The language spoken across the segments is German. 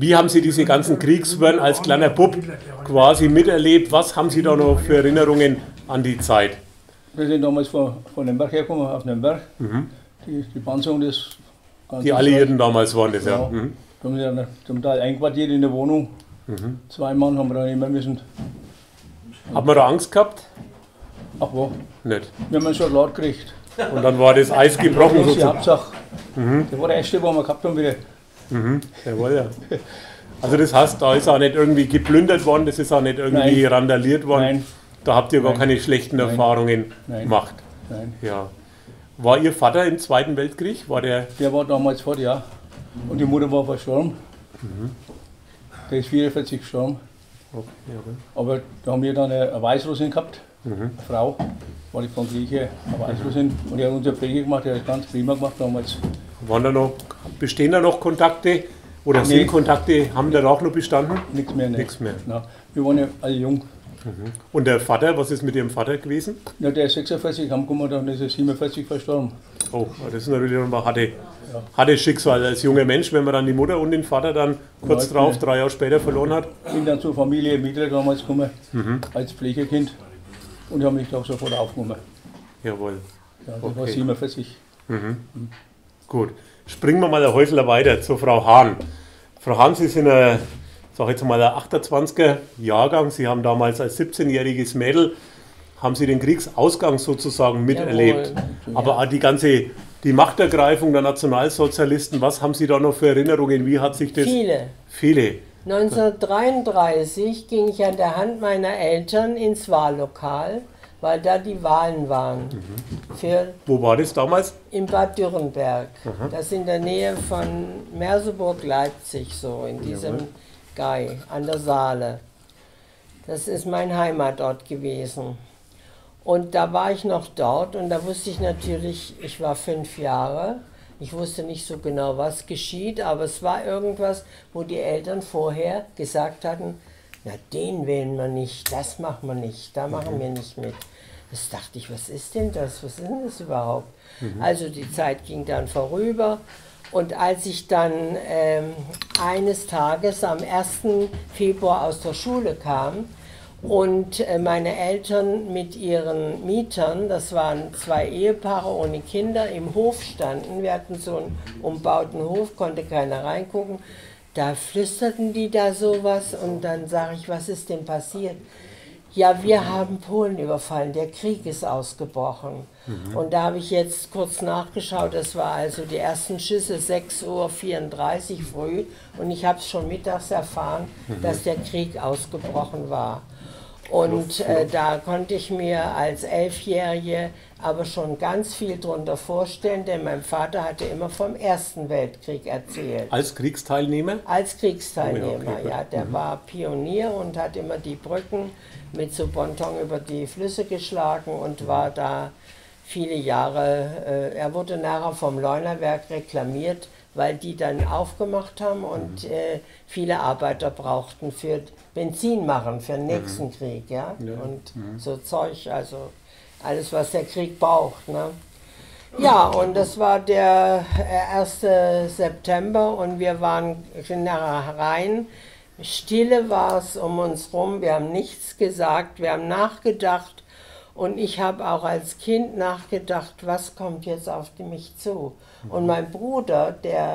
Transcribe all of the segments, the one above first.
Wie haben Sie diese ganzen Kriegswirren als kleiner Bub quasi miterlebt? Was haben Sie da noch für Erinnerungen an die Zeit? Wir sind damals von Nürnberg hergekommen, auf Nürnberg. Die Panzerung des ganzen Die Alliierten damals waren das, ja. Da haben wir dann zum Teil einquartiert in der Wohnung. 2 Mann haben wir dann immer müssen. Hat man da Angst gehabt? Ach wo, Nicht. wir haben schon laut gekriegt. Und dann war das Eis gebrochen Das ist die sozusagen. Hauptsache. Das war der erste, den wir gehabt haben wieder. Jawohl, ja. Also das heißt, da ist auch nicht irgendwie geplündert worden, das ist auch nicht irgendwie randaliert worden. Nein. Da habt ihr gar keine schlechten Erfahrungen gemacht. Nein. Ja. War Ihr Vater im Zweiten Weltkrieg? War der? Der war damals fort, ja. Und die Mutter war verstorben. Der ist 44 gestorben. Okay, jawohl. Aber da haben wir dann eine Weißrussin gehabt, eine Frau, war die von Grieche, eine Weißrussin. Und die hat unsere Pflege gemacht, die hat das ganz prima gemacht damals. Waren da noch, bestehen da noch Kontakte? Oder sind Kontakte, haben da auch noch bestanden? Nichts mehr, ne? Nichts mehr. Na, wir waren ja alle jung. Und der Vater, was ist mit Ihrem Vater gewesen? Ja, der ist 46 heimgekommen, dann ist er 47 verstorben. Oh, das ist natürlich noch ein hartes Schicksal als junger Mensch, wenn man dann die Mutter und den Vater dann kurz drauf, 3 Jahre später verloren hat. Ich bin dann zur Familie Mieter damals gekommen, als Pflegekind. Und die haben mich auch sofort aufgenommen. Jawohl. Ja, das war 47. Gut. Springen wir mal ein Häufler weiter zu Frau Hahn. Frau Hahn, Sie sind ein, sag jetzt mal, ein 28er Jahrgang. Sie haben damals als 17-jähriges Mädel, haben Sie den Kriegsausgang sozusagen miterlebt. Jawohl. Aber auch die Machtergreifung der Nationalsozialisten, was haben Sie da noch für Erinnerungen? Wie hat sich das... Viele. 1933 ging ich an der Hand meiner Eltern ins Wahllokal, weil da die Wahlen waren. Wo war das damals? In Bad Dürrenberg. Das ist in der Nähe von Merseburg-Leipzig, so in diesem Gei an der Saale. Das ist mein Heimatort gewesen. Und da war ich noch dort und da wusste ich natürlich, ich war 5 Jahre. Ich wusste nicht so genau, was geschieht, aber es war irgendwas, wo die Eltern vorher gesagt hatten, na, den wählen wir nicht, das machen wir nicht, da machen wir nicht mit. Das dachte ich, was ist denn das, was ist denn das überhaupt? Also die Zeit ging dann vorüber und als ich dann eines Tages am 1. Februar aus der Schule kam und meine Eltern mit ihren Mietern, das waren 2 Ehepaare ohne Kinder, im Hof standen, wir hatten so einen umbauten Hof, konnte keiner reingucken, da flüsterten die da sowas und dann sage ich, was ist denn passiert? Ja, wir haben Polen überfallen, der Krieg ist ausgebrochen. Und da habe ich jetzt kurz nachgeschaut, das war also die ersten Schüsse 6:34 Uhr früh und ich habe es schon mittags erfahren, dass der Krieg ausgebrochen war. Und da konnte ich mir als 11-Jährige aber schon ganz viel darunter vorstellen, denn mein Vater hatte immer vom Ersten Weltkrieg erzählt. Als Kriegsteilnehmer? Als Kriegsteilnehmer, Oh ja, okay. ja. Der war Pionier und hat immer die Brücken mit so Bonton über die Flüsse geschlagen und war da viele Jahre. Er wurde nachher vom Leunawerk reklamiert, weil die dann aufgemacht haben und viele Arbeiter brauchten für Benzin machen für den nächsten Krieg, ja? Und so Zeug, also alles, was der Krieg braucht, ne? Ja, und das war der 1. September und wir waren nachher rein. Stille war es um uns rum, wir haben nichts gesagt, wir haben nachgedacht und ich habe auch als Kind nachgedacht, was kommt jetzt auf mich zu. Und mein Bruder,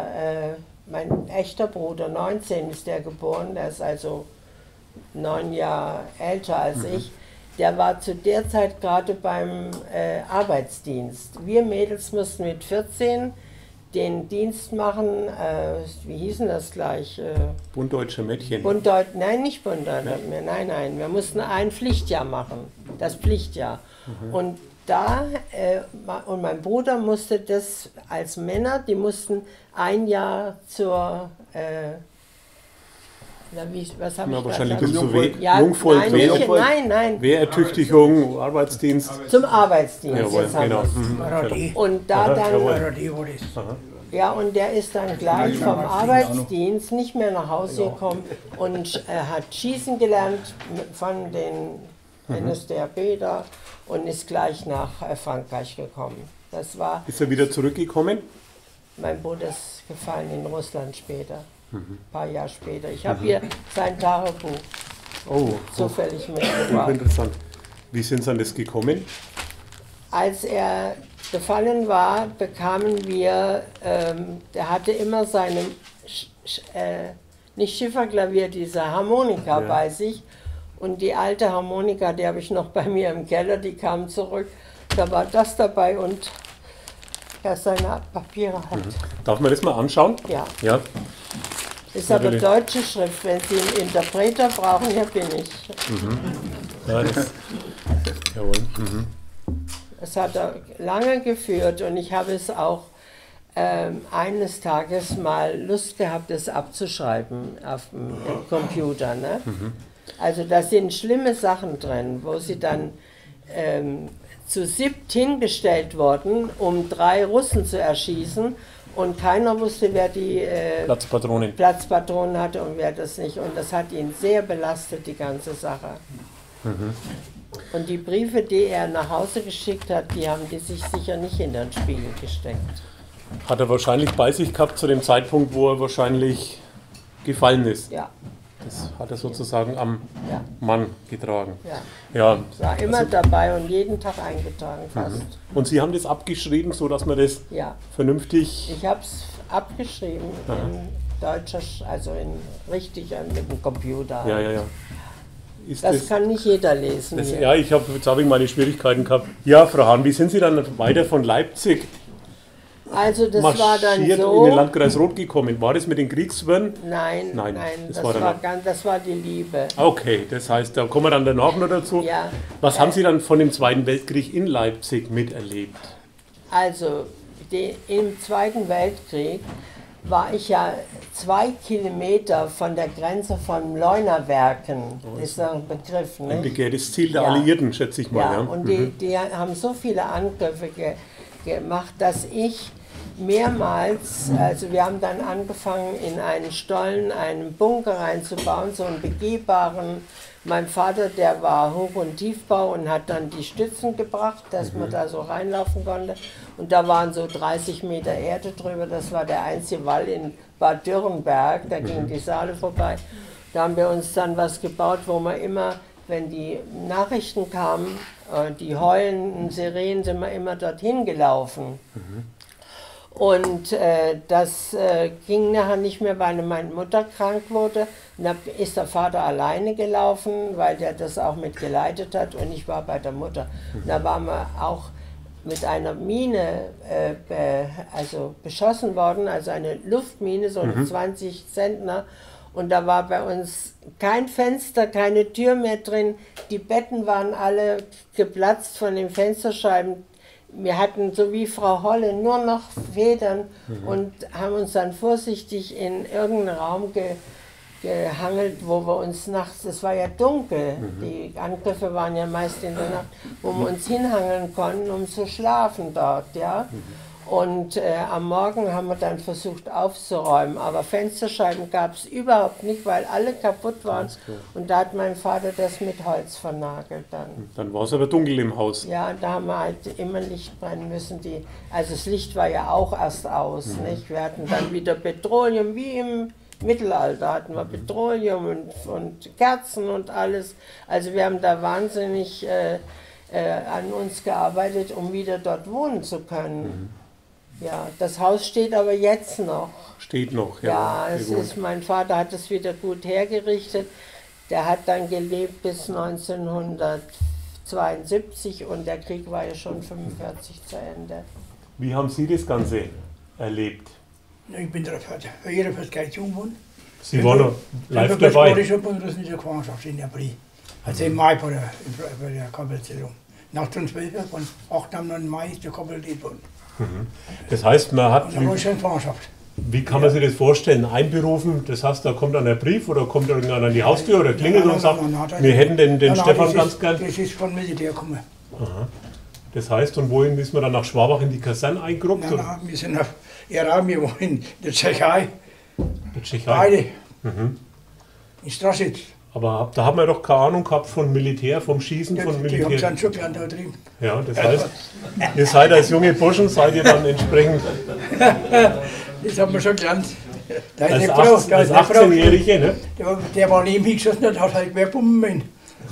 mein echter Bruder, 19 ist der geboren, der ist also 9 Jahre älter als ich, der war zu der Zeit gerade beim Arbeitsdienst. Wir Mädels mussten mit 14 den Dienst machen, wie hießen das gleich? Bund Deutscher Mädchen. Nein, nicht Bund Deutscher Mädchen, nein, wir mussten ein Pflichtjahr machen, das Pflichtjahr. Und und mein Bruder musste das als Männer, die mussten ein Jahr zur was habe ich wahrscheinlich gesagt? bis zur Jungvolk, nein. Wehrertüchtigung, Arbeitsdienst. Zum Arbeitsdienst. Jawohl, jetzt haben genau. wir's. Und da dann, ja, und der ist dann gleich vom Arbeitsdienst nicht mehr nach Hause gekommen und hat schießen gelernt von den NSDAP da und ist gleich nach Frankreich gekommen. Das war. Ist er wieder zurückgekommen? Mein Bruder ist gefallen in Russland später. ein paar Jahre später. Ich habe hier sein Tagebuch zufällig auch mitgebracht. interessant. Wie sind Sie an das gekommen? Als er gefallen war, bekamen wir, der hatte immer seine, nicht Schifferklavier, diese Harmonika bei sich. Und die alte Harmonika, die habe ich noch bei mir im Keller, die kam zurück. Da war das dabei und er seine Papiere hat. Darf man das mal anschauen? Ja. Ja. Ist aber deutsche Schrift. Wenn Sie einen Interpreter brauchen, hier bin ich. Ja, das, jawohl. Das hat er lange geführt und ich habe es auch eines Tages mal Lust gehabt, es abzuschreiben auf dem Computer. Ne? Also da sind schlimme Sachen drin, wo sie dann zu 7 hingestellt wurden, um 3 Russen zu erschießen und keiner wusste, wer die Platzpatronen hatte und wer das nicht. Und das hat ihn sehr belastet, die ganze Sache. Und die Briefe, die er nach Hause geschickt hat, die haben die sich sicher nicht in den Spiegel gesteckt. Hat er wahrscheinlich bei sich gehabt zu dem Zeitpunkt, wo er wahrscheinlich gefallen ist. Ja. Das hat er sozusagen am Mann getragen. Ja. War immer dabei und jeden Tag eingetragen fast. Und Sie haben das abgeschrieben, sodass man das vernünftig... Ich habe es abgeschrieben in deutscher, also in richtig mit dem Computer. Ja. Das kann nicht jeder lesen. Ja, jetzt habe ich meine Schwierigkeiten gehabt. Ja, Frau Hahn, wie sind Sie dann weiter von Leipzig also das war dann so in den Landkreis Roth gekommen? War das mit den Kriegswirren? Nein, das war die Liebe. Okay, das heißt, da kommen wir dann danach noch dazu. Ja, Was haben Sie dann von dem Zweiten Weltkrieg in Leipzig miterlebt? Also im Zweiten Weltkrieg war ich ja 2 Kilometer von der Grenze von Leunawerken. Das ist ein Begriff, nicht? Ein begehrtes Ziel der Alliierten, schätze ich mal. Ja, und die haben so viele Angriffe gemacht, dass ich mehrmals, also wir haben dann angefangen, in einen Stollen einen Bunker reinzubauen, so einen begehbaren. Mein Vater, der war Hoch- und Tiefbau und hat dann die Stützen gebracht, dass man da so reinlaufen konnte. Und da waren so 30 Meter Erde drüber, das war der einzige Wall in Bad Dürrenberg, da ging die Saale vorbei. Da haben wir uns dann was gebaut, wo man immer, wenn die Nachrichten kamen, die heulenden Sirenen, sind wir immer dorthin gelaufen. Und das ging nachher nicht mehr, weil meine Mutter krank wurde. Und da ist der Vater alleine gelaufen, weil der das auch mit geleitet hat und ich war bei der Mutter. Und da waren wir auch mit einer Mine beschossen worden, also eine Luftmine, so eine 20 Zentner. Und da war bei uns kein Fenster, keine Tür mehr drin. Die Betten waren alle geplatzt von den Fensterscheiben. Wir hatten, so wie Frau Holle, nur noch Federn und haben uns dann vorsichtig in irgendeinen Raum gehangelt, wo wir uns nachts, es war ja dunkel, die Angriffe waren ja meist in der Nacht, wo wir uns hinhangeln konnten, um zu schlafen dort, ja. Und am Morgen haben wir dann versucht aufzuräumen, aber Fensterscheiben gab es überhaupt nicht, weil alle kaputt waren. Und da hat mein Vater das mit Holz vernagelt dann. Dann war es aber dunkel im Haus. Ja, da haben wir halt immer Licht brennen müssen. Also das Licht war ja auch erst aus, nicht? Wir hatten dann wieder Petroleum, wie im Mittelalter hatten wir Petroleum und Kerzen und alles. Also wir haben da wahnsinnig an uns gearbeitet, um wieder dort wohnen zu können. Ja, das Haus steht aber jetzt noch. Steht noch, ja. Ja, mein Vater hat es wieder gut hergerichtet. Der hat dann gelebt bis 1972 und der Krieg war ja schon 1945 zu Ende. Wie haben Sie das Ganze erlebt? Ich bin der Verehrer für das Geizjungwohn. Sie waren noch live dabei? Ich habe in der Gefangenschaft in April. Also im Mai bei der Kapitulation. Nach dem 12. von 8. am 9. Mai ist der kapituliert worden. Das heißt, man hat... Und dann war ich schon in Gefangenschaft. Wie kann man sich das vorstellen? Einberufen, das heißt, da kommt dann ein Brief oder kommt irgendeiner an die Haustür oder klingelt und sagt, wir hätten den Stefan ganz gern. Das ist von Militär gekommen. Aha. Das heißt, und wohin ist man dann nach Schwabach in die Kaserne eingerückt? Nein, wir sind nach Iran, wir waren in der Tschechei. Der Tschechei? Beide. In Strasitz. Aber da hat man doch keine Ahnung gehabt von Militär, vom Schießen von Militär. Die haben seinen Job ja da drin. Ja, das heißt, ihr seid als junge Burschen, seid ihr dann entsprechend... Das haben wir schon gelernt. Da ist Als, eine Frau, da als ist eine Frau. 18-Jährige, ne? Der war neben mir geschossen und hat halt Querbomben.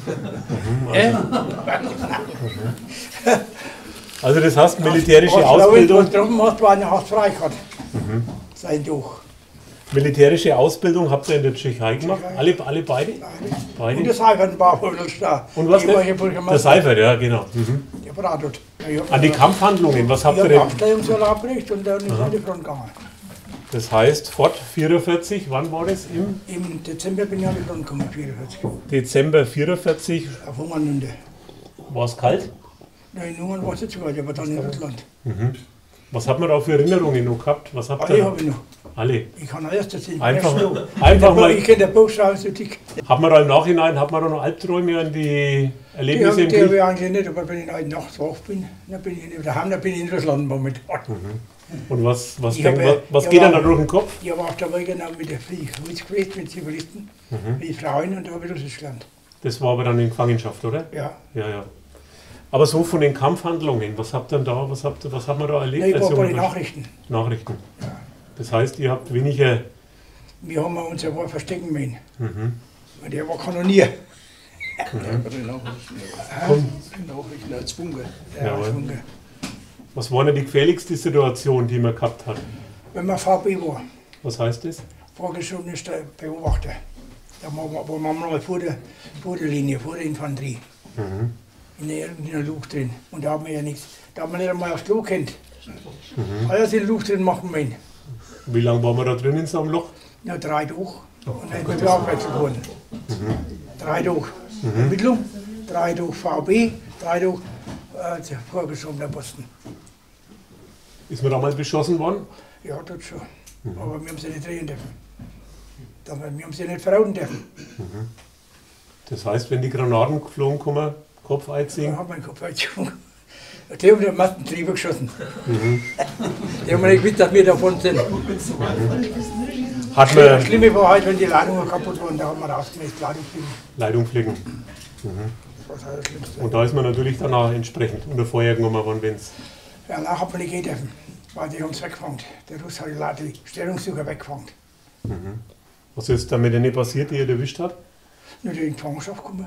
Also das heißt militärische Ausbildung. Was drum hast, war eine frei gehabt. Sein Tuch. Militärische Ausbildung habt ihr in der Tschechei gemacht? Alle beide? Und das Seifert war wohl da. Und was der? denn? Der Seifert, ja genau. Der Bratut. An die Kampfhandlungen, was habt Ich ihr habe denn? Abstellungssoll abgerichtet und dann ist an die Front gegangen. Das heißt, Fort 44, wann war das? Im Im Dezember bin ich an die Front gekommen, 44. Dezember 44. Auf Hungermünde. War es kalt? Nein, in Hungern war es nicht so weit, aber dann in Russland. Was hat man da für Erinnerungen noch gehabt? Was habt Alle ihr? habe ich noch. Alle. Ich kann alles erzählen. Einfach mal. Ich kenne den Buchstaben so dick. Hat man da im Nachhinein, hat man da noch Albträume an die Die Erlebnisse im habe Krieg? ich eigentlich nicht, aber wenn ich heute nachts wach bin, dann bin ich nicht daheim, dann bin ich in Russland momentan. Und was Ich geht habe- dann da durch den Kopf? Ich habe auf der Weg genau mit der Fliege gewesen mit Zivilisten, wie Frauen, und da habe ich Russisch gelernt. Das war aber dann in Gefangenschaft, oder? Ja. Ja. Aber so von den Kampfhandlungen, was habt ihr denn da, was hat man da erlebt? Nein, ich war als bei den junger Nachrichten. Nachrichten. Das heißt, ihr habt weniger. Wir haben uns ja wohl verstecken müssen. Und der war Kanonier. Nachrichten als Bunker. Der Jawohl. war Schwunger. Was war denn die gefährlichste Situation, die man gehabt hat? Wenn man VB war, Was heißt das? vorgeschobener Beobachter. Da war man mal vor der Linie, vor der Infanterie. In der Luft drin. Und da haben wir ja nichts. Da haben wir nicht einmal aufs Klo kennt. Alles in der Luft drin machen wir ihn. Wie lange waren wir da drin in so einem Loch? Ja, 3 durch. Und dann ist man wieder abwechselt worden. 3 durch Ermittlung, 3 durch VB, 3 durch vorgeschobener Posten. Ist man damals beschossen worden? Ja, das schon. Aber wir haben sie nicht drehen dürfen. Wir haben sie nicht verraten dürfen. Das heißt, wenn die Granaten geflogen kommen, Kopf Da einziehen. hat mein Kopf eingezogen. Die haben den Mastentrieber geschossen. Die haben nicht gewusst, dass wir davon sind. Hat Das man Schlimme war halt, wenn die Ladungen kaputt waren, da haben wir rausgemäßt, Ladungsfliegen. Leitung fliegen. Das war das Schlimmste. Und da ist man natürlich danach entsprechend unter Feuer genommen worden, wenn es. Ja, nachher hat man nicht gehen dürfen, weil die haben es weggefangen. Der Russ hat die Stellungssucher weggefangen. Was ist damit denn nicht passiert, die ihr erwischt hat? Nur die in die Gefangenschaft gekommen.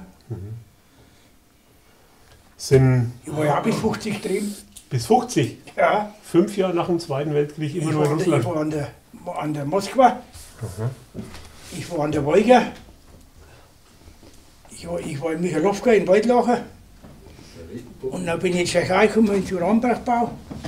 Sind Ich war ja auch bis 50 drin. bis 50, Ja, 5 Jahre nach dem Zweiten Weltkrieg immer ich nur in war, Russland. an der Moskwa. Ich war an der Wolga. Ich war in Michalowka in Waldlacher. Und dann bin ich in die Tschechei gekommen, in den Uranbergbau.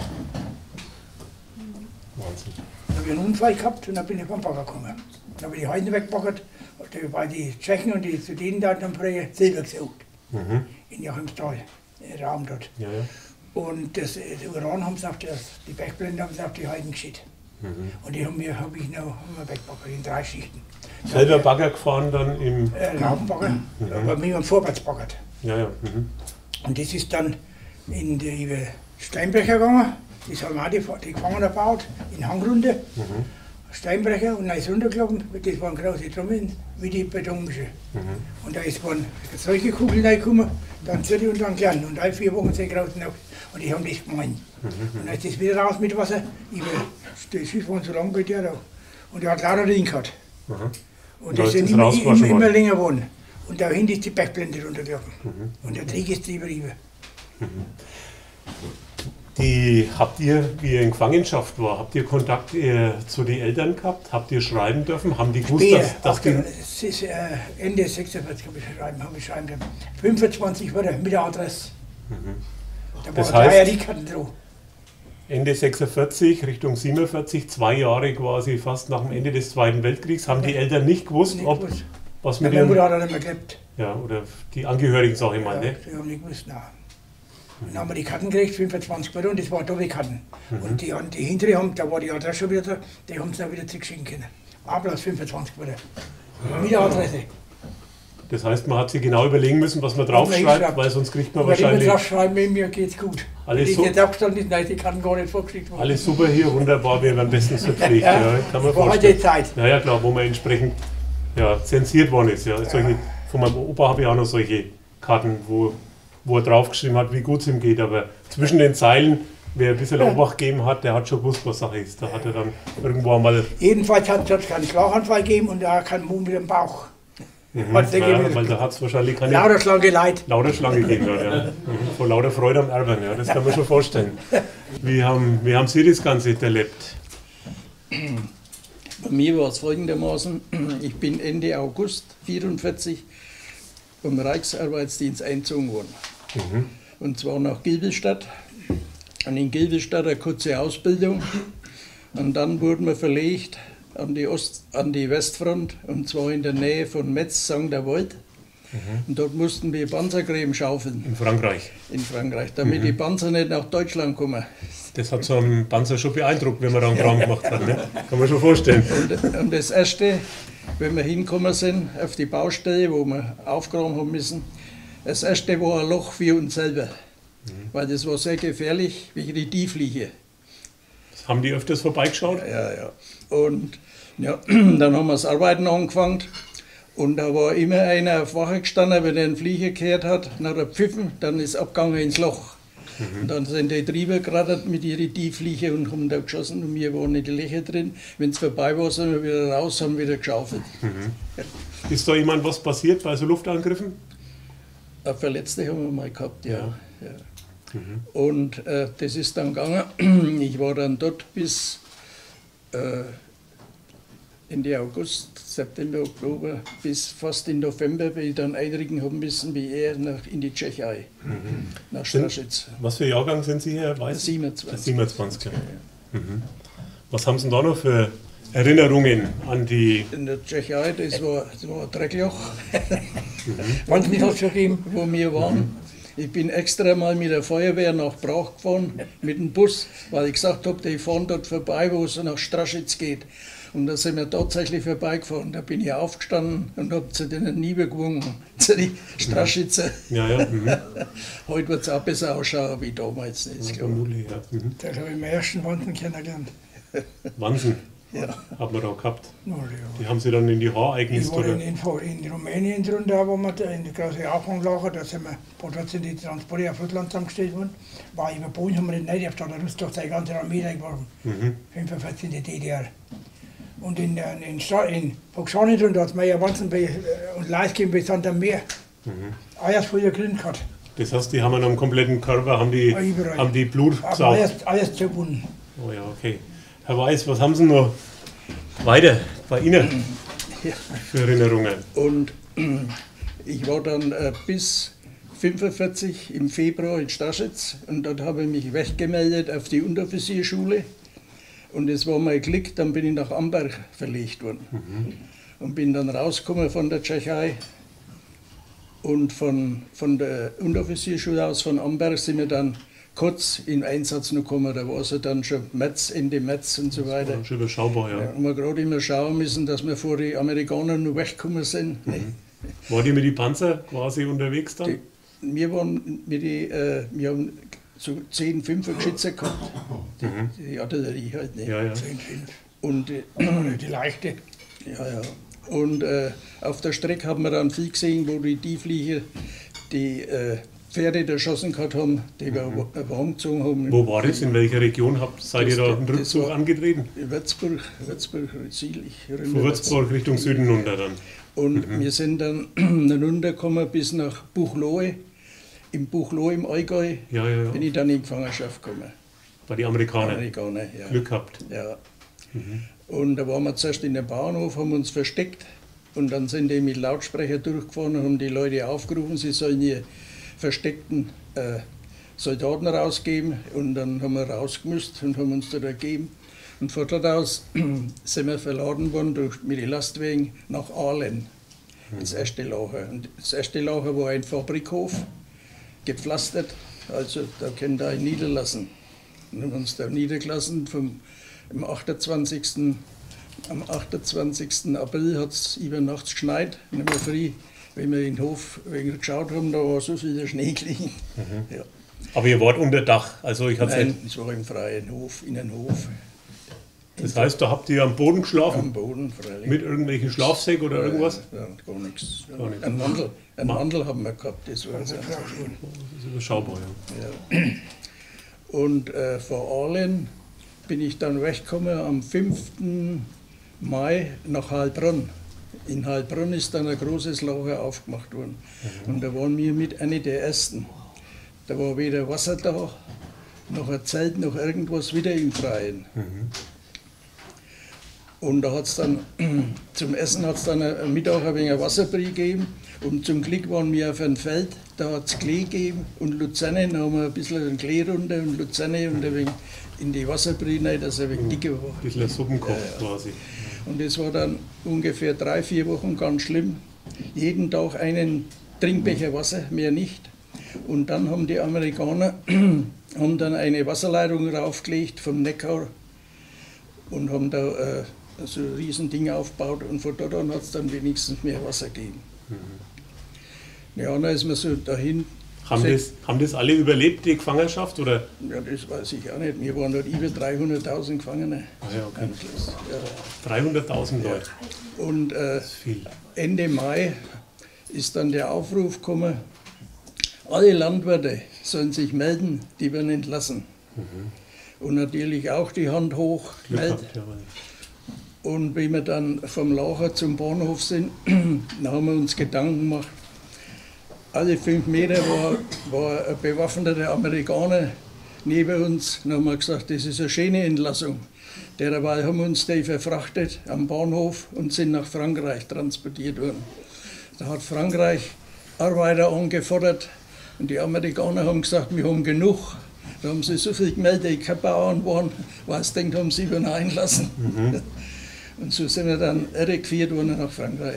Wahnsinn. Dann habe ich einen Unfall gehabt und dann bin ich vom Bagger gekommen. Dann habe ich die Heiden weggebaggert, weil die Tschechen und die Studenten da haben früher Silber gesucht. In Joachimsthal, im Raum dort. Ja. Und das Uran haben sie auf die Bergblende haben sie auf die Heiden geschickt. Und die haben wir weggebaggert in 3 Schichten. Selber Bagger gefahren dann im. Laubenbagger, aber wir haben vorwärts baggert. Ja. Und das ist dann in die Steinbrecher gegangen. Das haben auch die Gefangenen gebaut, in Hangrunde. Steinbrecher und dann ist runtergelaufen. Das waren große Trommeln, wie die Betonmische. Und da ist waren solche Kugeln reingekommen, dann Zürich und dann klein. Und alle 4 Wochen sind groß noch. Und die haben das gemeint. Und dann ist das wieder raus mit Wasser. Die Schüsse waren so lang bei der da. Und der hat lauter Ring gehabt. Und da das ist sind das rausgewaschen immer worden. länger geworden. Und da hinten ist die Bergblende runtergelaufen. Und der Krieg ist drüber rüber. Die habt ihr, wie ihr in Gefangenschaft war, habt ihr Kontakt zu den Eltern gehabt? Habt ihr schreiben dürfen? Haben die gewusst, dass die. Es ist Ende 46 habe ich schreiben dürfen. 25 Wörter mit der Adresse. Da Das waren heißt- 3 Riekarten drauf. Ende 46, Richtung 47, 2 Jahre quasi fast nach dem Ende des Zweiten Weltkriegs, haben die Eltern nicht gewusst, Nicht ob gewusst. was mit Meine ihrem. Mutter hat auch nicht mehr gelebt. Ja, oder die Angehörigen, sag ich mal, Ja, ne? die haben nicht gewusst, nein. Dann haben wir die Karten gekriegt, 25 Wörter, und das waren Doppelkarten. Und die hintere haben, da war die Adresse schon wieder da, die haben es dann wieder zurückschicken können. Ablass 25 Wörter. Mit der Adresse. Das heißt, man hat sich genau überlegen müssen, was man draufschreibt, hinschreibt. weil sonst kriegt man Aber wenn wir wahrscheinlich drauf schreiben, mit mir geht's gut. Alles Wenn ich so- jetzt abgestanden ist, nein, die Karten gar nicht vorgeschickt worden. alles super hier, wunderbar, wir werden bestens verpflegt. Ja, Ja, kann man war halt vorstellen. die Zeit. Ja, klar, wo man entsprechend zensiert worden ist. Ja. Solche, von meinem Opa habe ich auch noch solche Karten, wo er draufgeschrieben hat, wie gut es ihm geht. Aber zwischen den Zeilen wer ein bisschen Obacht gegeben hat, der hat schon gewusst, was Sache ist. Da hat er dann irgendwo einmal... Jedenfalls hat es keinen Schlaganfall gegeben und er keinen Mund mit dem Bauch. Weil da hat es wahrscheinlich keine... Lauter Schlange leid. Lauter Schlange gegeben hat, ja. Vor lauter Freude am Erben, ja, das kann man schon vorstellen. Wie haben Sie das Ganze erlebt? Bei mir war es folgendermaßen, ich bin Ende August 1944 vom Reichsarbeitsdienst eingezogen worden. Und zwar nach Giebelstadt. Und in Giebelstadt eine kurze Ausbildung. Und dann wurden wir verlegt an die Westfront, und zwar in der Nähe von Metz, St. der Wald. Und dort mussten wir Panzergräben schaufeln. In Frankreich? In Frankreich, damit die Panzer nicht nach Deutschland kommen. Das hat so einen Panzer schon beeindruckt, wenn man da einen Kram gemacht hat. Ne? Kann man schon vorstellen. Und das Erste, wenn wir hingekommen sind auf die Baustelle, wo wir aufgeräumt haben müssen, das Erste war ein Loch für uns selber. Weil das war sehr gefährlich, wie die Tieffliege. Haben die öfters vorbeigeschaut? Ja. Und ja, dann haben wir das Arbeiten angefangen. Und da war immer einer auf Wache gestanden, wenn er einen Flieger gehört hat, nach der Pfiffen, dann ist abgegangen ins Loch. Und dann sind die Trieber gerattert mit ihren Tieffliege und haben da geschossen und wir waren in die Löcher drin. Wenn es vorbei war, sind wir wieder raus, haben wieder geschaufelt. Ist da jemand was passiert bei so Luftangriffen? Eine Verletzte haben wir mal gehabt, ja. Und das ist dann gegangen. Ich war dann dort bis Ende August, September, Oktober, bis fast in November, weil ich dann einrücken haben müssen, wie er in die Tschechei, nach Straschitz. Was für Jahrgang sind Sie, Herr Weiß? 27. 27. Was haben Sie da noch für Erinnerungen an die... In der Tschechei, das war ein Dreckloch, Wann es mich das schon gegeben? wo wir waren. Ich bin extra mal mit der Feuerwehr nach Brauch gefahren, mit dem Bus, weil ich gesagt habe, die fahren dort vorbei, wo es nach Straschitz geht. Und da sind wir tatsächlich vorbeigefahren. Da bin ich aufgestanden und habe zu denen niedergewungen, zu den Straschitzer. Heute wird es auch besser ausschauen wie damals. Ist klar. Vermutlich, ja. Da habe ich meinen ersten Wanzen kennengelernt. Wahnsinn. Ja. Hat man da gehabt. Ja. Die haben Sie dann in die Haareignisse Ich war oder? in Rumänien drunter, wo wir da in der großen Auffanglage, da sind wir, dort sind die Transporte auf Russland zusammengestellt worden. War über Polen, haben wir den nicht da ist doch seine ganze Armee reingeworfen. 45 in der DDR. Und in Boxani drunter hat es mir ja Wanzen und Leisgeben bis an dem Meer. Alles voll Grün gehabt. Das heißt, die haben an einem kompletten Körper, haben die Blut Aber gesaugt. alles zugebunden. Oh ja, okay. Herr Weiß, was haben Sie noch weiter bei Ihnen für Erinnerungen? Und ich war dann bis 1945 im Februar in Straschitz und dort habe ich mich weggemeldet auf die Unteroffizierschule. Und es war mein Glück, dann bin ich nach Amberg verlegt worden. Und bin dann rausgekommen von der Tschechei. Und von der Unteroffizierschule aus von Amberg sind wir dann kurz in Einsatz noch gekommen. Da war es ja dann schon März, Ende März und so weiter. Schon überschaubar, ja. Und wir gerade immer schauen müssen, dass wir vor den Amerikanern noch weggekommen sind. War die mit den Panzer quasi unterwegs dann? Wir haben so 10 5er-Geschütze gehabt, die Artillerie halt nicht. Ja. Und Die leichte. ja. Und auf der Strecke haben wir dann viel gesehen, wo die Tiefflieger die Pferde erschossen gehabt haben, die wir warm gezogen haben. Wo war das? In welcher Region seid ihr da einen das Rückzug war angetreten? Würzburg, Ziel. Von Würzburg Richtung Süden runter dann. Und wir sind dann runtergekommen bis nach Buchloe. Im Buchloe im Allgäu bin ich dann in Gefangenschaft gekommen. Bei den Amerikanern. Ja. Glück gehabt. Ja. Und da waren wir zuerst in dem Bauernhof, haben uns versteckt und dann sind die mit Lautsprecher durchgefahren und haben die Leute aufgerufen, sie sollen ihr versteckten Soldaten rausgeben. Und dann haben wir rausgemusst und haben uns da gegeben. Und von dort aus sind wir verladen worden mit den Lastwagen nach Aalen, ins erste Lager. Und das erste Lager war ein Fabrikhof, gepflastert, also da können wir ihn niederlassen. Und haben uns da niedergelassen. Am 28. April hat es über nachts geschneit. Und immer früh, wenn wir in den Hof geschaut haben, da war so viel Schnee gelegen. Ja. Aber ihr wart unter Dach, also ich hatte Nein, es war im freien Hof, in einem Hof. Das heißt, da habt ihr am Boden geschlafen? Am Boden, freilich. Mit irgendwelchen Schlafsäcken oder irgendwas? Ja, gar nichts. Gar nichts. Ein Mandel haben wir gehabt, das war so. Das ist überschaubar, ja. Ja. Und von Aalen bin ich dann weggekommen am 5. Mai nach Heilbronn. In Heilbronn ist dann ein großes Lager aufgemacht worden. Und da waren wir mit einer der ersten. Da war weder Wasser da, noch ein Zelt, noch irgendwas, wieder im Freien. Und da hat es dann, zum Essen hat es dann am Mittag ein wenig Wasserbrie gegeben. Und zum Glück waren wir auf einem Feld, da hat es Klee gegeben und Luzerne, da haben wir ein bisschen einen Klee runter und Luzerne und ein wenig in die Wasserbrie rein, dass er ein wenig dicker war. Ein bisschen ein Suppenkopf quasi. Und das war dann ungefähr 3-4 Wochen ganz schlimm. Jeden Tag einen Trinkbecher Wasser, mehr nicht. Und dann haben die Amerikaner haben dann eine Wasserleitung raufgelegt vom Neckar und haben da so ein Riesending aufgebaut. Und von dort an hat es dann wenigstens mehr Wasser gegeben. Ja, dann ist man so dahin. Haben das alle überlebt, die Gefangenschaft? Oder? Ja, das weiß ich auch nicht. Wir waren dort über 300.000 Gefangene. Ah, ja, okay. Ja. 300.000 Leute. Und Das ist viel. Ende Mai ist dann der Aufruf gekommen, alle Landwirte sollen sich melden, die werden entlassen. Und natürlich auch die Hand hoch Glück melden. gehabt, ja, Und wie wir dann vom Lager zum Bahnhof sind, dann haben wir uns Gedanken gemacht. Alle 5 Meter war ein bewaffneter Amerikaner neben uns. Dann haben wir gesagt, das ist eine schöne Entlassung. Derweil haben wir uns die verfrachtet am Bahnhof und sind nach Frankreich transportiert worden. Da hat Frankreich Arbeiter angefordert und die Amerikaner haben gesagt, wir haben genug. Da haben sie so viel gemeldet, die keine Bauern waren, weil sie denkt, haben sie übernehmen lassen. Und so sind wir dann irregeführt worden nach Frankreich.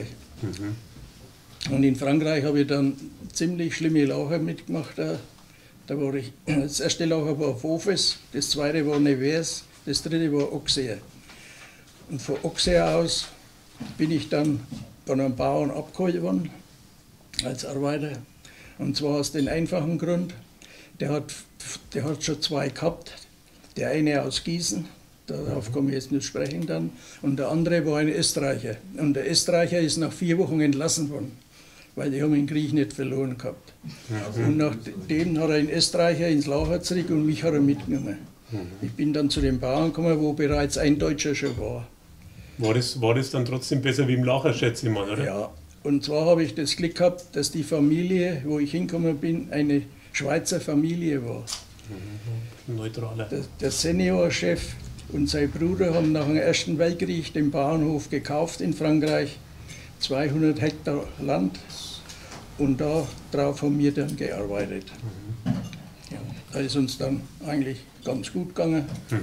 Und in Frankreich habe ich dann ziemlich schlimme Lager mitgemacht. Da war ich, das erste Lager war Fofes, das zweite war Nevers, das dritte war Auxerre. Und von Auxerre aus bin ich dann von einem Bauern abgeholt worden, als Arbeiter. Und zwar aus dem einfachen Grund, der hat schon 2 gehabt. Der eine aus Gießen, darauf komme ich jetzt nicht sprechen dann, und der andere war ein Österreicher. Und der Österreicher ist nach 4 Wochen entlassen worden, weil die haben den Krieg nicht verloren gehabt. Und nachdem hat er einen Österreicher ins Lager zurück und mich hat er mitgenommen. Ich bin dann zu den Bauern gekommen, wo bereits ein Deutscher schon war. War das dann trotzdem besser wie im Lager, schätze ich mal, oder? Ja, und zwar habe ich das Glück gehabt, dass die Familie, wo ich hingekommen bin, eine Schweizer Familie war. Neutraler. Der Seniorchef und sein Bruder haben nach dem Ersten Weltkrieg den Bauernhof gekauft in Frankreich, 200 Hektar Land, und darauf haben wir dann gearbeitet. Ja, da ist uns dann eigentlich ganz gut gegangen.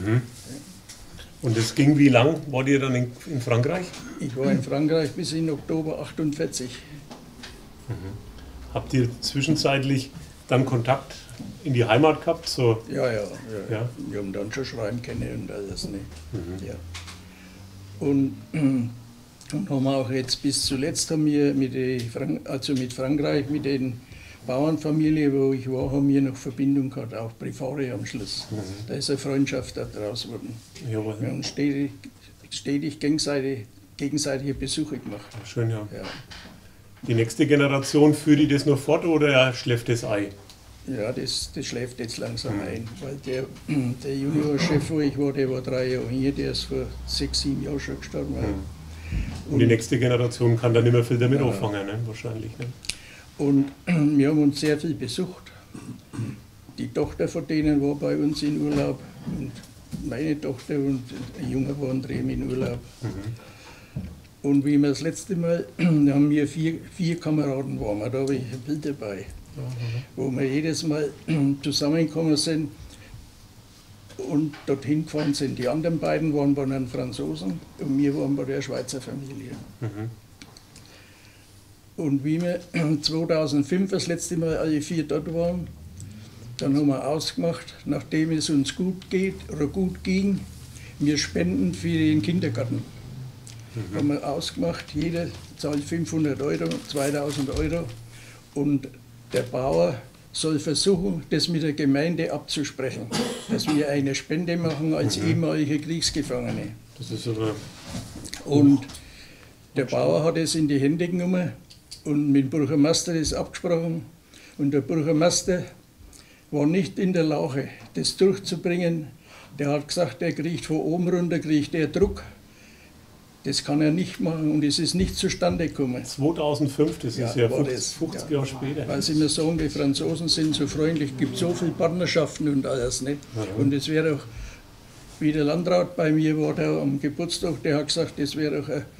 Und das ging wie lang? Wart ihr dann in Frankreich? Ich war in Frankreich bis in Oktober 48. Habt ihr zwischenzeitlich dann Kontakt in die Heimat gehabt? So? Ja. Ja. Wir haben dann schon schreiben können und alles. Ne? Ja. Und haben auch jetzt bis zuletzt haben wir mit Frankreich, mit den Bauernfamilien, wo ich war, haben wir noch Verbindung gehabt, auch private am Schluss. Da ist eine Freundschaft daraus geworden. Jawohl. Wir haben stetig gegenseitige Besuche gemacht. Schön, ja. Ja. Die nächste Generation, führt die das noch fort oder schläft das Ei? Ja, das schläft jetzt langsam ein, weil der Juniorchef, wo ich war, der war 3 Jahre hier, der ist vor 6, 7 Jahren schon gestorben. Und die nächste Generation kann dann nicht mehr viel damit anfangen, ne? Wahrscheinlich. Ne? Und wir haben uns sehr viel besucht. Die Tochter von denen war bei uns in Urlaub und meine Tochter und ein Junge waren drüben in Urlaub. Und wie wir das letzte Mal, da haben wir 4 Kameraden waren wir, da habe ich ein Bild dabei, wo wir jedes Mal zusammengekommen sind und dorthin gefahren sind. Die anderen beiden waren bei den Franzosen und wir waren bei der Schweizer Familie. Und wie wir 2005 das letzte Mal alle 4 dort waren, dann haben wir ausgemacht, nachdem es uns gut geht oder gut ging, wir spenden für den Kindergarten. Haben wir ausgemacht, jeder zahlt 500 Euro, 2000 Euro und der Bauer soll versuchen, das mit der Gemeinde abzusprechen, dass wir eine Spende machen als ehemalige Kriegsgefangene. Das ist aber Und der Bauer hat es in die Hände genommen und mit dem Bürgermeister das abgesprochen. Und der Bürgermeister war nicht in der Lage, das durchzubringen. Der hat gesagt, der kriegt von oben runter, kriegt der Druck. Das kann er nicht machen und es ist nicht zustande gekommen. 2005, das ist ja 50 Jahre später. Weil sie mir sagen, die Franzosen sind so freundlich, es gibt so viele Partnerschaften und alles. Nicht? Und es wäre auch, wie der Landrat bei mir war, der am Geburtstag, der hat gesagt, das wäre auch eine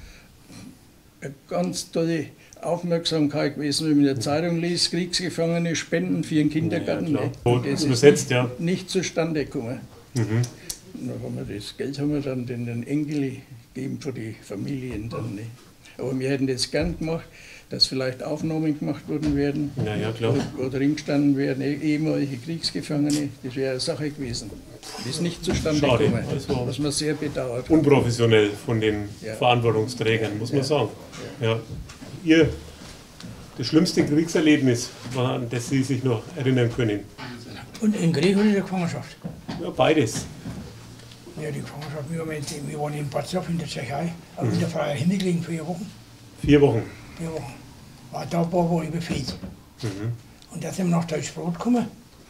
ganz tolle Aufmerksamkeit gewesen, wenn man in der Zeitung liest, Kriegsgefangene spenden für den Kindergarten. Ja, Und das übersetzt, ist nicht zustande gekommen. Und dann haben wir das Geld haben wir dann den Enkeln gegeben für die Familien dann. Nicht? Aber wir hätten das gern gemacht, dass vielleicht Aufnahmen gemacht worden werden Ja, klar. oder hingestanden werden, ehemalige Kriegsgefangene. Das wäre eine Sache gewesen. Das ist nicht zustande Schade. gekommen, Also was man sehr bedauert. Unprofessionell von den Ja. Verantwortungsträgern, muss man sagen. Ja. Ihr, das schlimmste Kriegserlebnis, an das Sie sich noch erinnern können? Und im Krieg und in der Gefangenschaft. Ja, beides. Ja, die Gefangenschaft, wir waren in Batzov in der Tschechei, aber in der freien Himmel gelegen 4 Wochen. 4 Wochen. 4 Wochen. War da war ich befehlt. Und da sind wir nach Deutschbrot gekommen.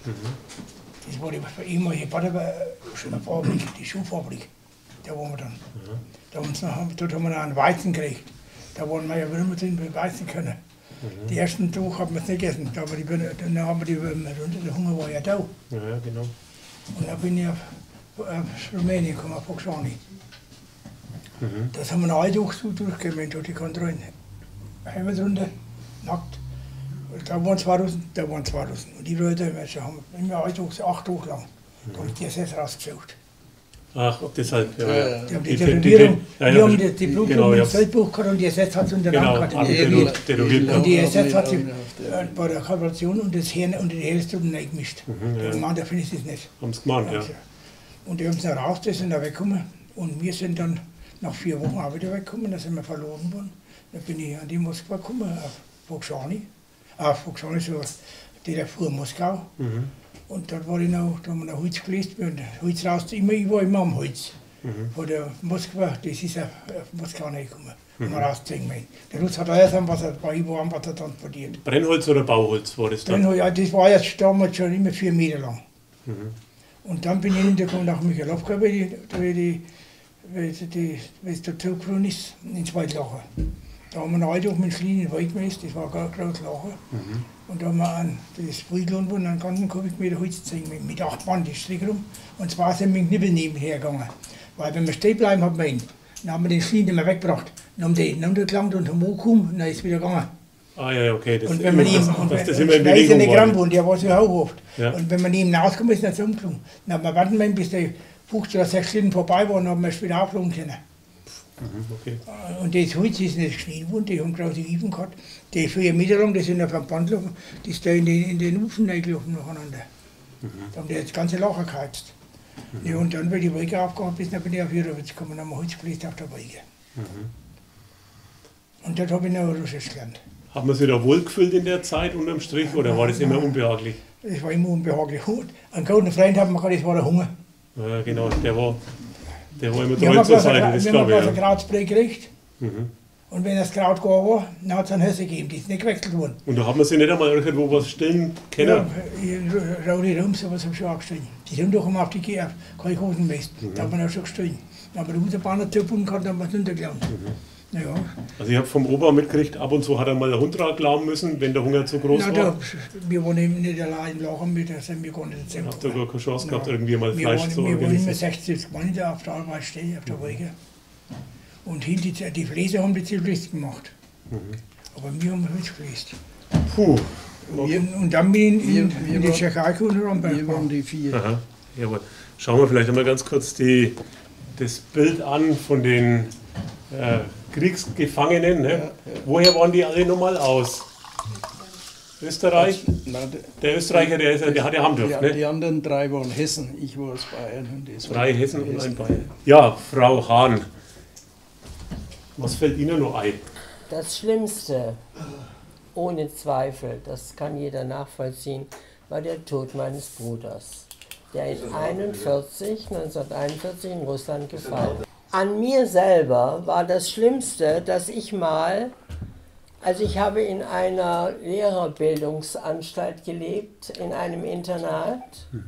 Das war die ehemalige Fabrik, die Schuhfabrik. Da waren wir dann. Dort haben wir noch einen Weizen gekriegt. Da waren wir ja immer drin beweisen können. Die ersten Tage haben wir es nicht gegessen. Dann haben wir die Würmer runter, der Hunger war ja da. Ja, genau. Und dann bin ich auf Rumänien gekommen, auf Foxani. Das haben wir noch alle durchgegeben, durch die Kontrollen. Helme drunter, nackt. Da waren 2 Russen, da waren 2 Russen. Und die Leute haben immer alle 8 Tage lang. Da habe ich die SS rausgesucht. Ach, deshalb, ja. Die haben die Tätowierung, ja, die haben die Blut genau, im ja. Feldbuch gehabt und die SS hat es unter Genau, gehabt. tätowiert. Und die SS hat sich bei der Kalkulation und das Hirn und die Hälfte reingemischt. Der Mann, der findet es nicht. Haben es gemacht, ja. Und die haben es dann raus, die sind da weggekommen. Und wir sind dann nach 4 Wochen auch wieder weggekommen, da sind wir verloren worden. Da bin ich an die Moskau gekommen, auf Foxani. Foxani ist so der fuhr Moskau. Und dort war ich noch, da haben wir noch Holz gelesen. Und Holz raus, ich war immer am Holz. Von der Moskau, das ist auf Moskau reingekommen. Um rauszuziehen. Der Russ hat alles an, was er bei ihm war, was er transportiert. Brennholz oder Bauholz war das dann? Ja, das war jetzt damals schon immer 4 Meter lang. Und dann bin ich hintergekommen nach Michalowka, weil es dazu geflogen ist, ins Waldlager. Da haben wir noch alle mit dem Schlien in den Wald gemäßt, das war gar kein Lager. Und da haben wir das Friedland und einen ganzen Kubikmeter Holz gezogen, mit 8 Band ist Strick rum. Und zwar sind wir mit dem Knibbel nebenher gegangen. Weil wenn wir stehen bleiben, hat man ihn. Dann haben wir den Schlien nicht mehr weggebracht. Dann haben wir den runtergelangt und haben hochgekommen und dann ist es wieder gegangen. Ah ja, okay. Das Und wenn man ihm, das immer in Bewegung eine war. Gramm, der war so hoch oft. Ja. Und wenn man ihm rauskommt, ist er so umgeflogen. Dann haben wir warten müssen, bis die 50 oder 6 Stunden vorbei waren, haben wir es wieder aufladen können. Okay. Und das Holz ist nicht geschnitten worden, die haben große Hiefen gehabt. Die 4 Meter lang, die sind auf einem Band gelaufen, die ist da in den Ofen reingelaufen nacheinander. Da haben die das ganze Lager geheizt. Ja, und dann, weil die Wolke aufgegangen ist, dann bin ich auf Jurowitz gekommen und haben wir Holz gelegt auf der Wolke. Und dort habe ich noch Russisch gelernt. Haben wir sich da wohlgefühlt in der Zeit unterm Strich oder war das immer unbehaglich? Das war immer unbehaglich. Einen guten Freund haben wir gehabt, das war der Hunger. Ja, genau. Der war immer Wir treu haben zur bloß Seite, das ein glaube ich. ein Ja. Krautspray gekriegt. Und wenn das Kraut gar war, dann hat es eine Hösse gegeben, die ist nicht gewechselt worden. Und da hat man sich nicht einmal irgendwo was stellen können. Ja, Raudi Rums, sowas habe ich schon angestellt. Die sind doch immer auf die Kalkosen gemessen. Da haben wir auch schon gestellt. Dann haben wir die Autobahn dazu gebunden gehabt, dann haben wir es runtergelangt. Ja. Also ich habe vom Opa mitgekriegt, ab und zu hat er mal der Hund glauben müssen, wenn der Hunger zu groß Na, war. wir waren eben nicht allein im Lager mit, da sind wir gar nicht dazu Habt ihr gar keine Chance gehabt, Ja. irgendwie mal Fleisch zu Wir waren immer organisieren? 60 Mann da auf der Arbeit stehen, auf der Wolke. Und hinter die Fräser haben die Zivilisten gemacht. Aber wir haben Holz gefräst. Puh. Und dann bin ich in wir die waren- Tschechei gekommen und Wir waren die 4. Aha. Jawohl. Schauen wir vielleicht einmal ganz kurz das Bild an von den Kriegsgefangenen. Ne? Ja. Woher waren die alle nochmal aus? Österreich? Nein, Der Österreicher, der hat ja Hamburg. die Ne? anderen 3 waren Hessen, ich war aus Bayern. Und das 3 Hessen und ein Bayern. Ja, Frau Hahn, was fällt Ihnen noch ein? Das Schlimmste, ohne Zweifel, das kann jeder nachvollziehen, war der Tod meines Bruders, der in 1941 in Russland gefallen ist. An mir selber war das Schlimmste, dass ich mal Also ich habe in einer Lehrerbildungsanstalt gelebt, in einem Internat.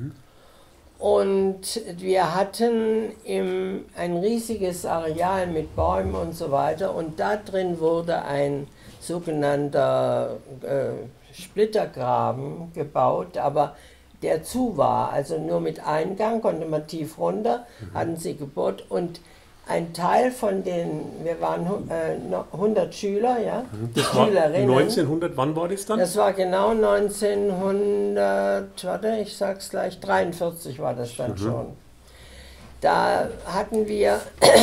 Und wir hatten ein riesiges Areal mit Bäumen und so weiter. Und da drin wurde ein sogenannter Splittergraben gebaut, aber der zu war. Also nur mit Eingang konnte man tief runter, hatten sie gebohrt. Und ein Teil von wir waren 100 Schüler, ja, Das war Schülerinnen. 1900, wann war das dann? Das war genau 1900, warte, ich sag's gleich, 43 war das dann schon. Da hatten wir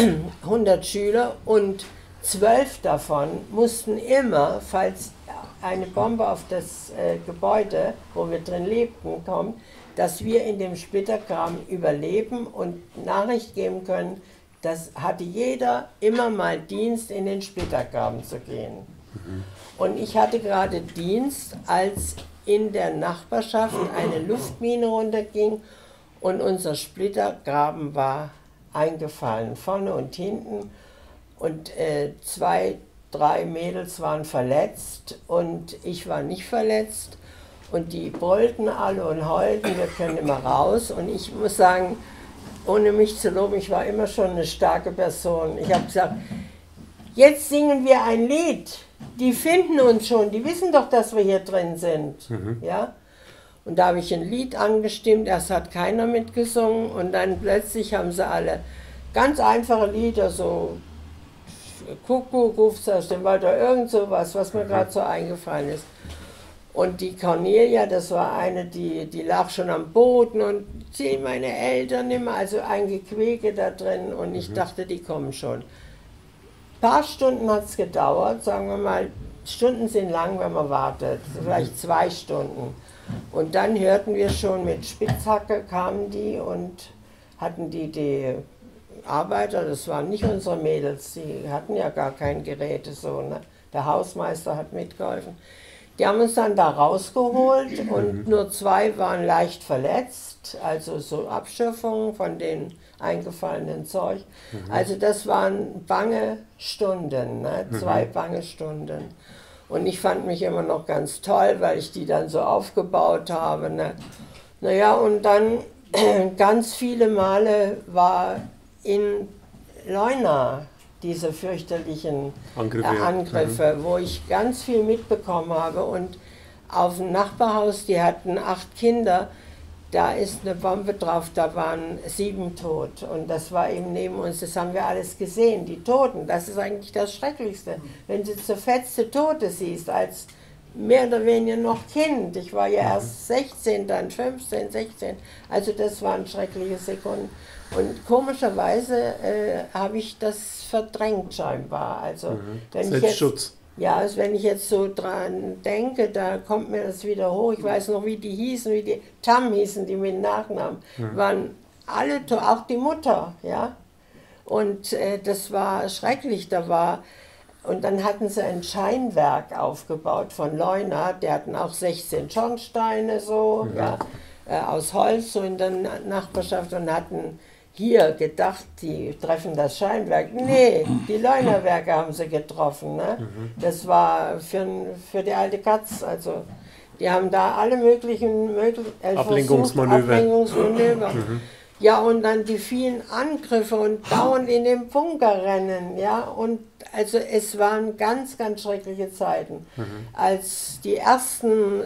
100 Schüler und 12 davon mussten immer, falls eine Bombe auf das Gebäude, wo wir drin lebten, kommt, dass wir in dem Splittergraben überleben und Nachricht geben können. Das hatte jeder immer mal Dienst, in den Splittergraben zu gehen. Und ich hatte gerade Dienst, als in der Nachbarschaft eine Luftmine runterging und unser Splittergraben war eingefallen, vorne und hinten. Und 2, 3 Mädels waren verletzt und ich war nicht verletzt. Und die brüllten alle und heulten, wir können immer raus. Und ich muss sagen, ohne mich zu loben, ich war immer schon eine starke Person. Ich habe gesagt, jetzt singen wir ein Lied. Die finden uns schon, die wissen doch, dass wir hier drin sind. Ja? Und da habe ich ein Lied angestimmt, erst hat keiner mitgesungen und dann plötzlich haben sie alle ganz einfache Lieder, so Kuckuck, ruft aus dem Wald oder irgend sowas, was mir gerade so eingefallen ist. Und die Cornelia, das war eine, die lag schon am Boden und sie, meine Eltern immer, also ein Gequäke da drin und ich dachte, die kommen schon. Ein paar Stunden hat es gedauert, sagen wir mal, Stunden sind lang, wenn man wartet, vielleicht 2 Stunden. Und dann hörten wir schon, mit Spitzhacke kamen die und hatten die Arbeiter, das waren nicht unsere Mädels, die hatten ja gar kein Gerät, so, ne? Der Hausmeister hat mitgeholfen. Die haben uns dann da rausgeholt und nur 2 waren leicht verletzt, also so Abschürfungen von den eingefallenen Zeug. Also das waren bange Stunden, ne? 2 bange Stunden. Und ich fand mich immer noch ganz toll, weil ich die dann so aufgebaut habe. Ne? Naja, und dann ganz viele Male war in Leuna diese fürchterlichen Angriffe, wo ich ganz viel mitbekommen habe. Und auf dem Nachbarhaus, die hatten 8 Kinder, da ist eine Bombe drauf, da waren 7 tot. Und das war eben neben uns, das haben wir alles gesehen, die Toten. Das ist eigentlich das Schrecklichste. Wenn du zerfetzte Tote siehst, als mehr oder weniger noch Kind. Ich war ja erst 16, dann 15, 16. Also das waren schreckliche Sekunden. Und komischerweise habe ich das verdrängt scheinbar. Also, wenn Selbstschutz. Also wenn ich jetzt so dran denke, da kommt mir das wieder hoch. Ich weiß noch, wie die hießen, wie die Tam hießen, die mit Nachnamen. Waren alle, auch die Mutter, ja. Und das war schrecklich. Und dann hatten sie ein Scheinwerk aufgebaut von Leuna. Die hatten auch 16 Schornsteine so, ja, aus Holz so in der Nachbarschaft und hatten hier gedacht, die treffen das Scheinwerk. Nee, die Leunerwerke haben sie getroffen. Ne? Das war für die alte Katz. Also die haben da alle möglichen Ablenkungsmanöver. Ja, und dann die vielen Angriffe und dauernd in den Bunker rennen. Ja? Und also es waren ganz, ganz schreckliche Zeiten. Als die ersten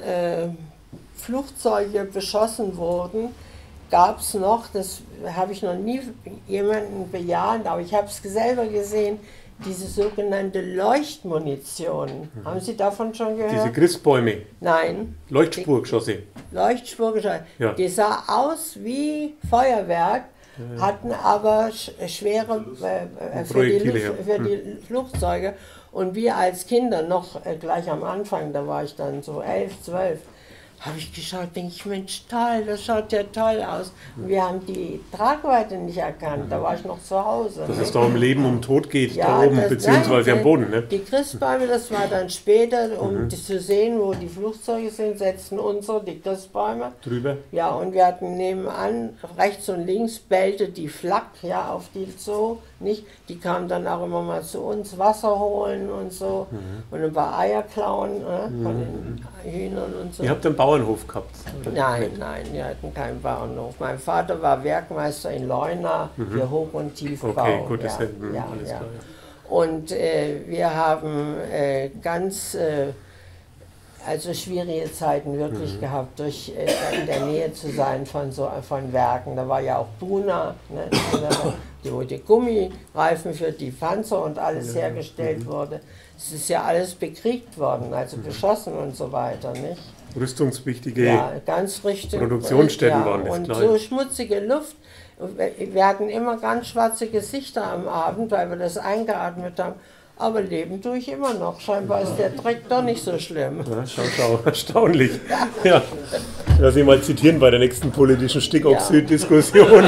Flugzeuge beschossen wurden, gab es noch, das habe ich noch nie jemanden bejaht, aber ich habe es selber gesehen, diese sogenannte Leuchtmunition. Haben Sie davon schon gehört? Diese Christbäume? Nein. Leuchtspurgeschosse? Leuchtspurgeschosse. Ja. Die sah aus wie Feuerwerk, hatten aber schwere für die Flugzeuge. Und wir als Kinder noch gleich am Anfang, da war ich dann so 11, 12, habe ich geschaut, denke ich, Mensch, toll, das schaut ja toll aus. Und wir haben die Tragweite nicht erkannt, da war ich noch zu Hause. Dass es da um Leben, um Tod geht, ja, da oben, beziehungsweise am Boden. Ne? Die Christbäume, das war dann später, um zu sehen, wo die Flugzeuge sind, setzten unsere, die Christbäume. Drüber? Ja, und wir hatten nebenan, rechts und links, bellte die Flak, ja, auf die so, Nicht? Die kamen dann auch immer mal zu uns Wasser holen und so und ein paar Eier klauen von den Hühnern und so. Ihr habt einen Bauernhof gehabt? Oder? Nein, wir hatten keinen Bauernhof. Mein Vater war Werkmeister in Leuna für Hoch- und Tiefbau. Okay, gut, das ja, ist alles klar. Ja. Und wir haben ganz also schwierige Zeiten wirklich gehabt, durch in der Nähe zu sein von Werken. Da war ja auch Buna, ne, wo die Gummireifen für die Panzer und alles hergestellt wurde. Es ist ja alles bekriegt worden, also beschossen und so weiter, nicht? Rüstungswichtige ganz richtig, Produktionsstätten waren das, und klar. so schmutzige Luft. Wir hatten immer ganz schwarze Gesichter am Abend, weil wir das eingeatmet haben. Aber leben tue ich immer noch. Scheinbar ist der Dreck doch nicht so schlimm. Ja, schau, erstaunlich. Ja. Lass ich mal zitieren bei der nächsten politischen Stickoxid-Diskussion.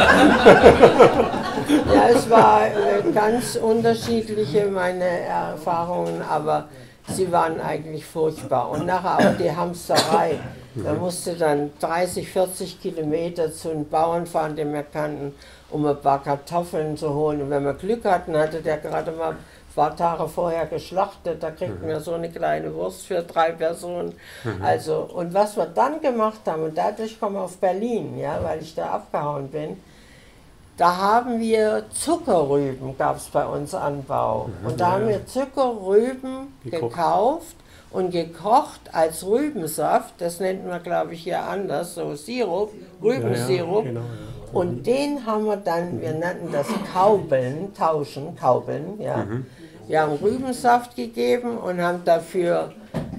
Ja, es war ganz unterschiedliche meine Erfahrungen, aber sie waren eigentlich furchtbar. Und nachher auch die Hamsterei. Man musste dann 30, 40 Kilometer zu einem Bauern fahren, den wir kannten, um ein paar Kartoffeln zu holen. Und wenn wir Glück hatten, hatte der gerade mal ein paar Tage vorher geschlachtet. Da kriegten wir so eine kleine Wurst für 3 Personen. Also, und was wir dann gemacht haben, und dadurch kommen wir auf Berlin, ja, weil ich da abgehauen bin, da haben wir Zuckerrüben, gab es bei uns Anbau. Und da haben wir Zuckerrüben gekauft und gekocht als Rübensaft. Das nennt man, glaube ich, hier anders, so Sirup, Rübensirup. Genau, Und den haben wir dann, wir nannten das Kaubeln, Kaubeln, ja. Wir haben Rübensaft gegeben und haben dafür,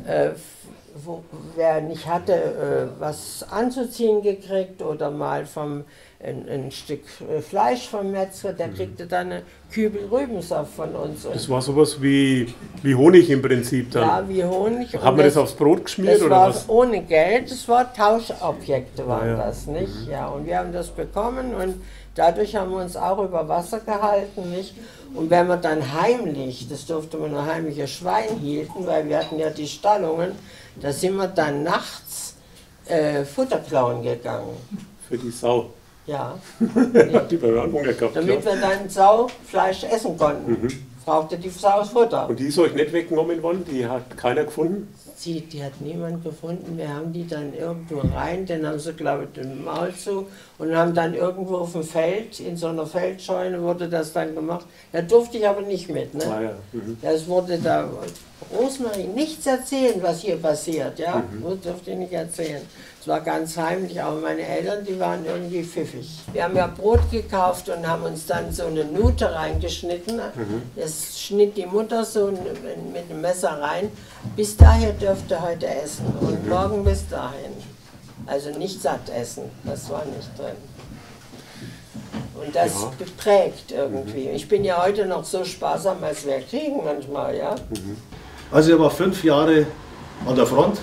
wer nicht hatte, was anzuziehen gekriegt oder mal ein Stück Fleisch vom Metzger, der kriegte dann eine Kübel Rübensaft von uns. Das war sowas wie Honig im Prinzip dann? Ja, wie Honig. Haben wir das aufs Brot geschmiert das oder war was? Ohne Geld, das war Tauschobjekte waren das, nicht? Ja, und wir haben das bekommen und dadurch haben wir uns auch über Wasser gehalten, nicht? Und wenn wir dann heimlich, das durfte man nur heimliche Schwein hielten, weil wir hatten ja die Stallungen, da sind wir dann nachts Futter klauen gegangen. Für die Sau. Ja. Die Hunger gehabt. Damit wir dann Saufleisch essen konnten. Brauchte die Sau Futter. Und die ist euch nicht weggenommen worden? Die hat keiner gefunden? Die hat niemand gefunden. Wir haben die dann irgendwo rein, dann haben sie, glaube ich, den Maul zu und haben dann irgendwo auf dem Feld, in so einer Feldscheune wurde das dann gemacht. Da durfte ich aber nicht mit. Ne? Das wurde da, Rosmarie, nichts erzählen, was hier passiert. Ja? Das durfte ich nicht erzählen. Es war ganz heimlich, aber meine Eltern, die waren irgendwie pfiffig. Wir haben ja Brot gekauft und haben uns dann so eine Nute reingeschnitten. Das schnitt die Mutter so mit dem Messer rein. Bis daher dürft ihr heute essen und morgen bis dahin. Also nicht satt essen, das war nicht drin. Und das geprägt irgendwie. Ich bin ja heute noch so sparsam, als wir kriegen manchmal, ja. Also ich war 5 Jahre an der Front.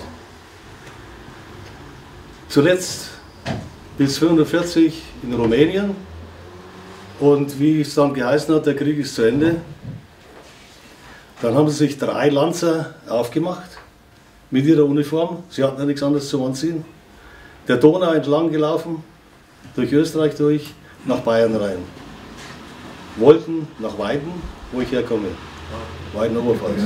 Zuletzt bis 1945 in Rumänien. Und wie es dann geheißen hat, der Krieg ist zu Ende. Dann haben sich 3 Lanzer aufgemacht mit ihrer Uniform. Sie hatten ja nichts anderes zum Anziehen. Der Donau entlang gelaufen, durch Österreich durch, nach Bayern rein. Wollten nach Weiden, wo ich herkomme. Weiden-Oberpfalz.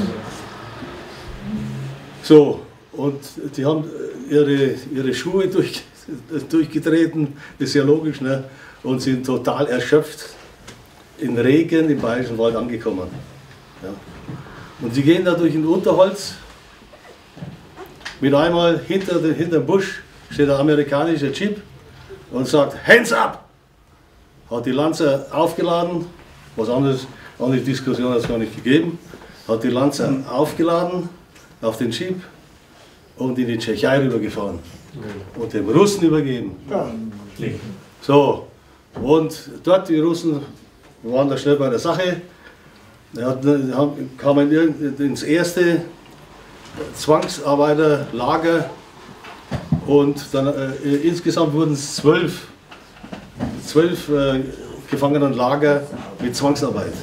So, und die haben ihre Schuhe durchgetreten, ist ja logisch, ne? Und sind total erschöpft in Regen im Bayerischen Wald angekommen. Ja. Und sie gehen da durch ein Unterholz, mit einmal hinter dem Busch steht ein amerikanischer Jeep und sagt, Hands up! Hat die Lanzer aufgeladen, was anderes, andere Diskussion hat es gar nicht gegeben, hat die Lanzer aufgeladen auf den Jeep und in die Tschechei rübergefahren und dem Russen übergeben. So, und dort die Russen waren da schnell bei der Sache, kamen ins erste Zwangsarbeiterlager und dann insgesamt wurden es 12 Gefangenenlager mit Zwangsarbeit.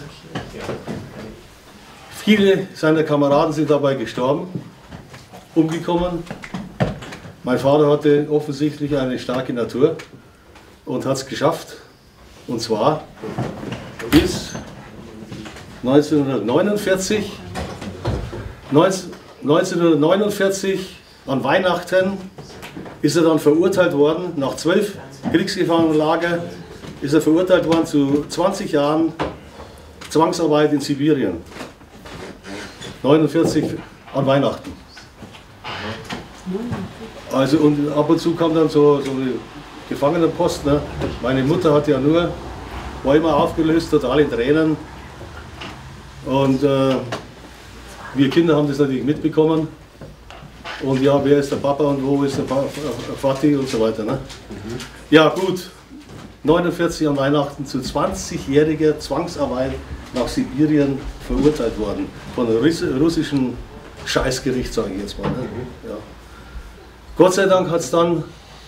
Viele seiner Kameraden sind dabei gestorben, umgekommen. Mein Vater hatte offensichtlich eine starke Natur und hat es geschafft. Und zwar bis 1949. 1949 an Weihnachten ist er dann verurteilt worden, nach 12 Kriegsgefangenenlager ist er verurteilt worden zu 20 Jahren Zwangsarbeit in Sibirien. 49 an Weihnachten. Also und ab und zu kam dann so Gefangenenpost. Ne? Meine Mutter hat ja nur, war immer aufgelöst, total in Tränen. Und wir Kinder haben das natürlich mitbekommen. Und ja, wer ist der Papa und wo ist der Vati und so weiter. Ne? Ja gut, 49 an Weihnachten zu 20-jähriger Zwangsarbeit nach Sibirien verurteilt worden. Von einem russischen Scheißgericht, sage ich jetzt mal. Ne? Ja. Gott sei Dank hat es dann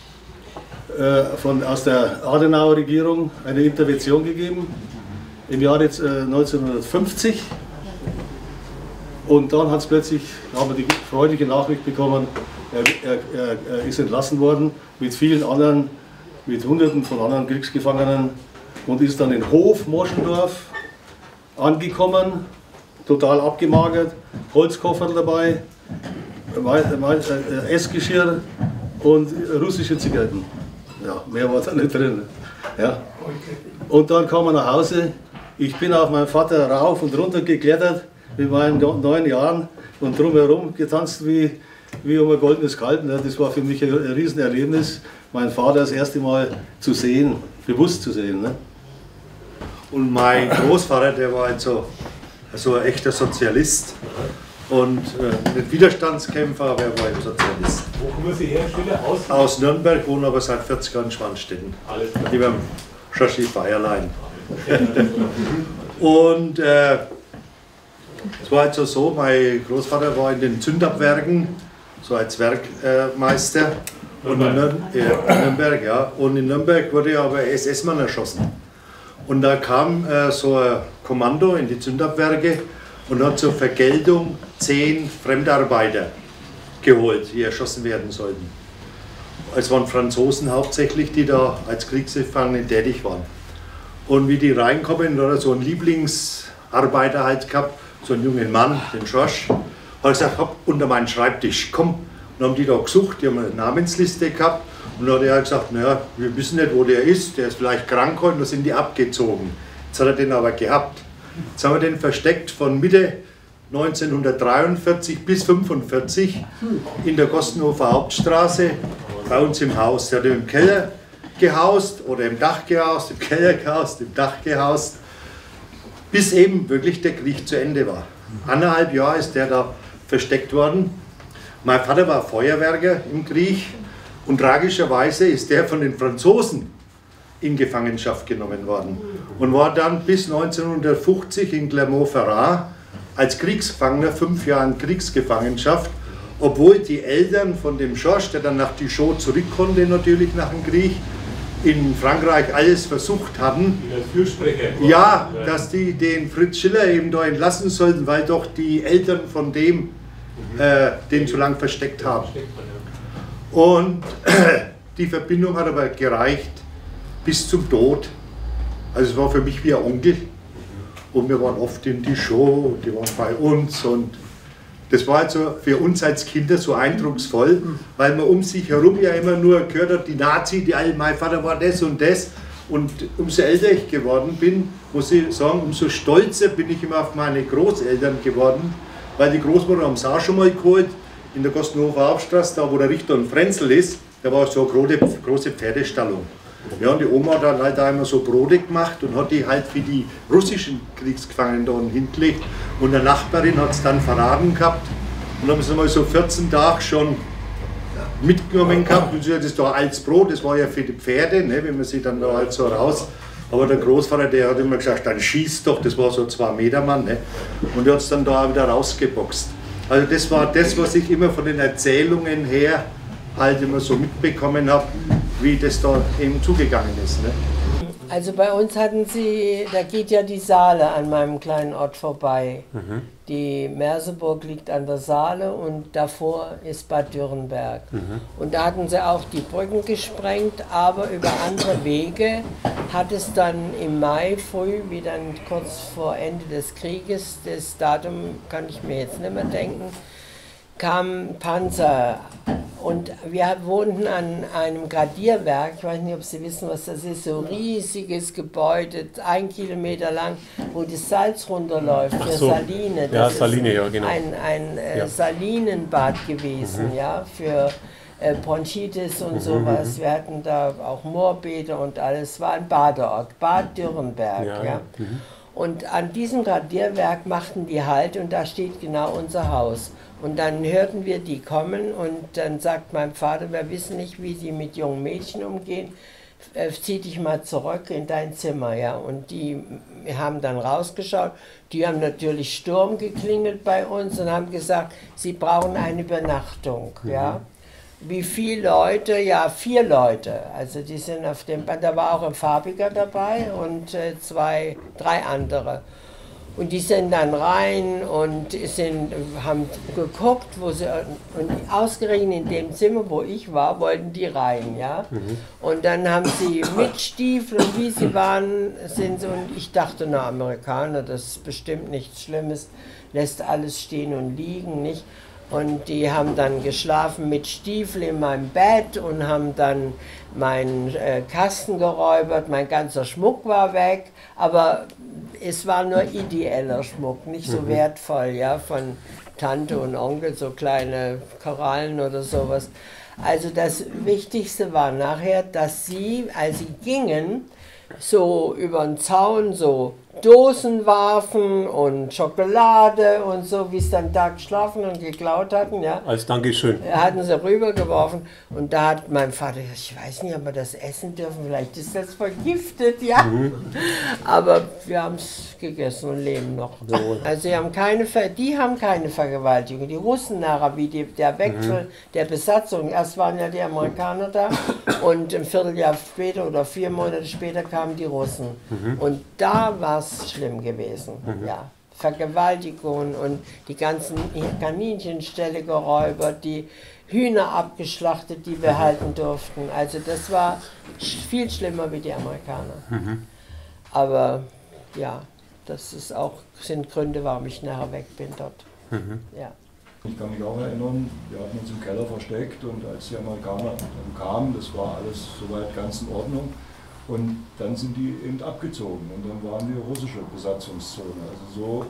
aus der Adenauer Regierung eine Intervention gegeben im Jahre 1950. Und dann hat es plötzlich, haben wir die freudige Nachricht bekommen, er ist entlassen worden mit vielen anderen, mit Hunderten von anderen Kriegsgefangenen und ist dann in Hof, Moschendorf angekommen, total abgemagert, Holzkoffer dabei, Essgeschirr und russische Zigaretten. Ja, mehr war da nicht drin. Ja. Und dann kam er nach Hause. Ich bin auf meinen Vater rauf und runter geklettert mit meinen 9 Jahren und drumherum getanzt wie um ein goldenes Kalb. Das war für mich ein Riesenerlebnis, meinen Vater das erste Mal zu sehen, bewusst zu sehen. Ne? Und mein Großvater, der war also ein echter Sozialist und nicht Widerstandskämpfer, aber er war ein Sozialist. Wo kommen Sie her, Stille? Aus Nürnberg, wohnen aber seit 40 Jahren in Schwanstetten. Alles klar. Die beim Schoshi Feierlein. Und es war also so, mein Großvater war in den Zündabwerken, so als Werkmeister. Und in Nürnberg, ja. Und in Nürnberg wurde aber ein SS-Mann erschossen. Und da kam so ein Kommando in die Zündabwerke und hat zur Vergeltung 10 Fremdarbeiter geholt, die erschossen werden sollten. Es waren Franzosen hauptsächlich, die da als Kriegsgefangene tätig waren. Und wie die reinkommen, da hat er so einen Lieblingsarbeiter halt gehabt, so einen jungen Mann, den Schorsch, hat gesagt, hopp, unter meinen Schreibtisch, komm. Und dann haben die da gesucht, die haben eine Namensliste gehabt. Und dann hat er gesagt, naja, wir wissen nicht, wo der ist vielleicht krank und da sind die abgezogen. Jetzt hat er den aber gehabt. Jetzt haben wir den versteckt von Mitte 1943 bis 1945 in der Gostenhofer Hauptstraße bei uns im Haus. Der hat im Keller gehaust oder im Dach gehaust, im Keller gehaust, im Dach gehaust, bis eben wirklich der Krieg zu Ende war. 1,5 Jahre ist der da versteckt worden. Mein Vater war Feuerwerker im Krieg und tragischerweise ist der von den Franzosen in Gefangenschaft genommen worden und war dann bis 1950 in Clermont-Ferrand als Kriegsgefangener 5 Jahre in Kriegsgefangenschaft, obwohl die Eltern von dem Schorsch, der dann nach Dijon zurück konnte, natürlich nach dem Krieg, in Frankreich alles versucht hatten, ja, dass die den Fritz Schiller eben da entlassen sollten, weil doch die Eltern von dem den zu lang versteckt haben. Und die Verbindung hat aber gereicht bis zum Tod. Also es war für mich wie ein Onkel. Und wir waren oft in Dijon, die waren bei uns. Und das war also für uns als Kinder so eindrucksvoll, weil man um sich herum ja immer nur gehört hat, die Nazi, mein Vater war das und das. Und umso älter ich geworden bin, muss ich sagen, umso stolzer bin ich immer auf meine Großeltern geworden, weil die Großmutter haben es auch schon mal geholt, in der Gostenhofer Hauptstraße, da wo der Richter und Frenzel ist, da war so eine große Pferdestallung. Ja, und die Oma hat dann halt da immer so Brote gemacht und hat die halt für die russischen Kriegsgefangenen da hingelegt. Und eine Nachbarin hat es dann verraten gehabt und haben sie mal so 14 Tage schon mitgenommen gehabt. Und das da als Brot, das war ja für die Pferde, ne, wenn man sie dann da halt so raus. Aber der Großvater, der hat immer gesagt, dann schießt doch, das war so ein 2-Meter-Mann. Ne? Und der hat es dann da wieder rausgeboxt. Also das war das, was ich immer von den Erzählungen her halt immer so mitbekommen habe, wie das da eben zugegangen ist. Ne? Also bei uns hatten sie, da geht ja die Saale an meinem kleinen Ort vorbei. Die Merseburg liegt an der Saale und davor ist Bad Dürrenberg. Und da hatten sie auch die Brücken gesprengt, aber über andere Wege hat es dann im Mai früh, wie dann kurz vor Ende des Krieges, das Datum kann ich mir jetzt nicht mehr denken, kamen Panzer und wir wohnten an einem Gradierwerk, ich weiß nicht, ob Sie wissen, was das ist, so ein riesiges Gebäude, 1 Kilometer lang, wo das Salz runterläuft für Saline. Das ja, Saline, ja, genau. Ein Salinenbad gewesen, ja, für Bronchitis und sowas. Wir hatten da auch Moorbäder und alles, war ein Badeort, Bad Dürrenberg, ja. Und an diesem Gradierwerk machten die Halt und da steht genau unser Haus. Und dann hörten wir die kommen und dann sagt mein Vater, wir wissen nicht, wie sie mit jungen Mädchen umgehen, zieh dich mal zurück in dein Zimmer, ja. Und die haben dann rausgeschaut, die haben natürlich Sturm geklingelt bei uns und haben gesagt, sie brauchen eine Übernachtung, ja. Wie viele Leute? Ja, 4 Leute. Also die sind auf dem Band, da war auch ein Farbiger dabei und 3 andere. Und die sind dann rein und haben geguckt, wo sie, und ausgerechnet in dem Zimmer, wo ich war, wollten die rein, ja. Und dann haben sie mit Stiefeln, wie sie waren, sind sie, und ich dachte, na, Amerikaner, das ist bestimmt nichts Schlimmes, lässt alles stehen und liegen, nicht? Und die haben dann geschlafen mit Stiefeln in meinem Bett und haben dann meinen Kasten geräubert, mein ganzer Schmuck war weg, aber es war nur ideeller Schmuck, nicht so wertvoll, ja, von Tante und Onkel, so kleine Korallen oder sowas. Also das Wichtigste war nachher, dass sie, als sie gingen, so über den Zaun so Dosen warfen und Schokolade und so, wie es dann da geschlafen und geklaut hatten, ja. Als Dankeschön. Hatten sie rübergeworfen und da hat mein Vater gesagt, ich weiß nicht, ob wir das essen dürfen, vielleicht ist das vergiftet, ja. Aber wir haben es gegessen und leben noch. Also die haben keine Vergewaltigung. Die Russen nachher, wie der Wechsel der Besatzung, erst waren ja die Amerikaner da und ein Vierteljahr später oder 4 Monate später kamen die Russen. Und da war es schlimm gewesen, ja. Vergewaltigungen und die ganzen Kaninchenställe geräubert, die Hühner abgeschlachtet, die wir halten durften. Also das war viel schlimmer wie die Amerikaner. Aber ja, das sind Gründe, warum ich nachher weg bin dort. Ja. Ich kann mich auch erinnern, wir hatten uns im Keller versteckt und als die Amerikaner dann kamen, das war alles soweit ganz in Ordnung. Und dann sind die eben abgezogen und dann waren wir russische Besatzungszone. Also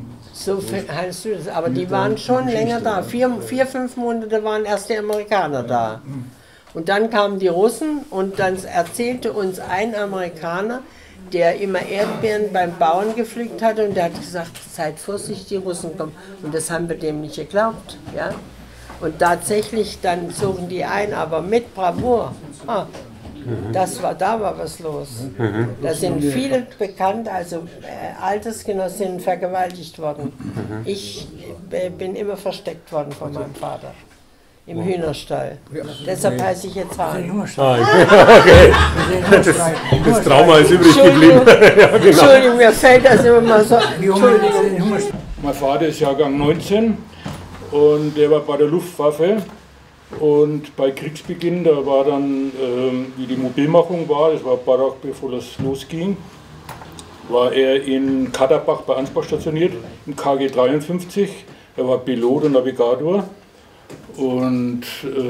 so heißt du das, aber die waren schon länger da. 4, 5 Monate waren erst die Amerikaner da. Und dann kamen die Russen und dann erzählte uns ein Amerikaner, der immer Erdbeeren beim Bauern gepflückt hatte und der hat gesagt, seid vorsichtig, die Russen kommen. Und das haben wir dem nicht geglaubt. Ja? Und tatsächlich, dann zogen die ein, aber mit Bravour. Da war was los. Da sind viele bekannt, also Altersgenossinnen vergewaltigt worden. Ich bin immer versteckt worden von meinem Vater. Im Hühnerstall. Deshalb heiße ich jetzt Hahn. Okay. Das Trauma ist übrig geblieben. Ja, genau. Entschuldigung, mir fällt das immer mal so. Mein Vater ist Jahrgang 19 und der war bei der Luftwaffe. Und bei Kriegsbeginn, da war dann, wie die Mobilmachung war, das war ein paar Tage bevor das losging, war er in Katterbach bei Ansbach stationiert, im KG 53. Er war Pilot und Navigator und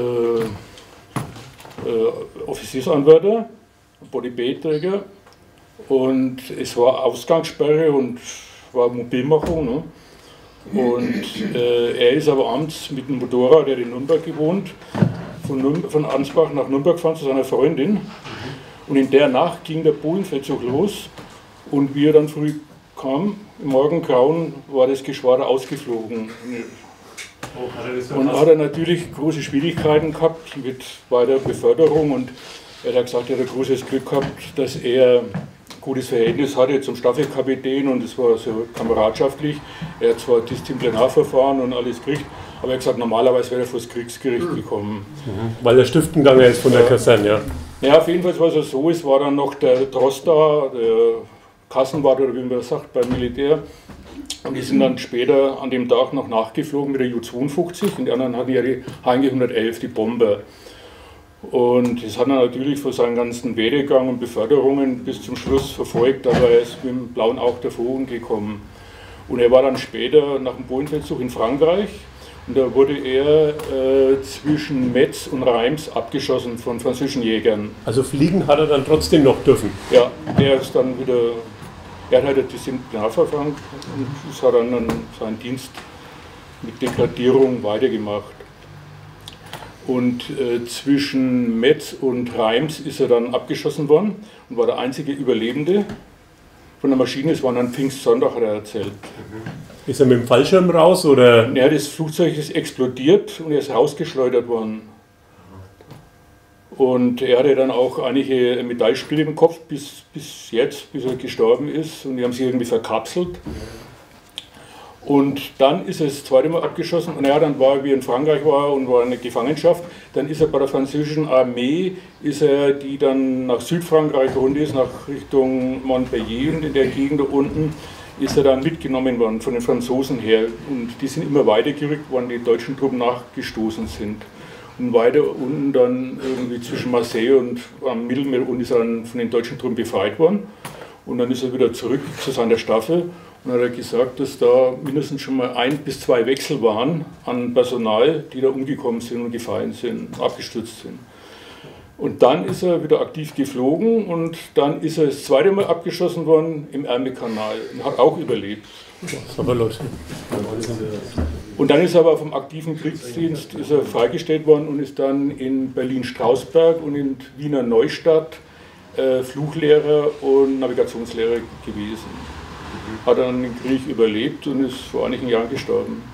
Offiziersanwärter, Body B-Träger. Und es war Ausgangssperre und war Mobilmachung. Ne? Und er ist aber abends mit dem Motorrad, der in Nürnberg gewohnt, von Ansbach nach Nürnberg gefahren zu seiner Freundin. Und in der Nacht ging der Bodenfeldzug los und wie er dann früh kam, im Morgengrauen, war das Geschwader ausgeflogen. Und hat er natürlich große Schwierigkeiten gehabt mit weiter Beförderung und er hat gesagt, er hat ein großes Glück gehabt, dass er gutes Verhältnis hatte zum Staffelkapitän und es war so kameradschaftlich. Er hat zwar Disziplinarverfahren und alles gekriegt, aber er hat gesagt, normalerweise wäre er vor das Kriegsgericht gekommen. Weil er stiften gegangen ist von der Kaserne, ja. Ja, auf jeden Fall war es so, es war dann noch der Trost da, der Kassenwart oder wie man das sagt beim Militär. Und die sind dann später an dem Tag noch nachgeflogen mit der Ju-52 und die anderen hatten ja die HNG 111, die Bomber. Und das hat er natürlich für seinen ganzen Werdegang und Beförderungen bis zum Schluss verfolgt, aber er ist mit dem blauen Auge davon gekommen. Und er war dann später nach dem Bodenfeldzug in Frankreich und da wurde er zwischen Metz und Reims abgeschossen von französischen Jägern. Also fliegen hat er dann trotzdem noch dürfen? Ja, er ist dann wieder, er hat halt Disziplinarverfahren und das hat dann seinen Dienst mit Degradierung weitergemacht. Und zwischen Metz und Reims ist er dann abgeschossen worden und war der einzige Überlebende von der Maschine. Es war dann Pfingstsonntag, hat er erzählt. Ist er mit dem Fallschirm raus oder? Ja, das Flugzeug ist explodiert und er ist rausgeschleudert worden. Und er hatte dann auch einige Metallspiele im Kopf bis jetzt, bis er gestorben ist. Und die haben sich irgendwie verkapselt. Und dann ist er das zweite Mal abgeschossen und ja, dann war, wie er in Frankreich war und war in der Gefangenschaft, dann ist er bei der französischen Armee, die dann nach Südfrankreich rund ist, nach Richtung Montpellier und in der Gegend da unten, ist er dann mitgenommen worden von den Franzosen her. Und die sind immer weitergerückt, wann die deutschen Truppen nachgestoßen sind. Und weiter unten dann irgendwie zwischen Marseille und am Mittelmeer und ist er dann von den deutschen Truppen befreit worden. Und dann ist er wieder zurück zu seiner Staffel. Und hat er gesagt, dass da mindestens schon mal 1 bis 2 Wechsel waren an Personal, die da umgekommen sind und gefallen sind, abgestürzt sind. Und dann ist er wieder aktiv geflogen und dann ist er das zweite Mal abgeschossen worden im Ärmelkanal und hat auch überlebt. Und dann ist er aber vom aktiven Kriegsdienst ist er freigestellt worden und ist dann in Berlin-Strausberg und in Wiener Neustadt Fluglehrer und Navigationslehrer gewesen. Hat dann den Krieg überlebt und ist vor einigen Jahren gestorben.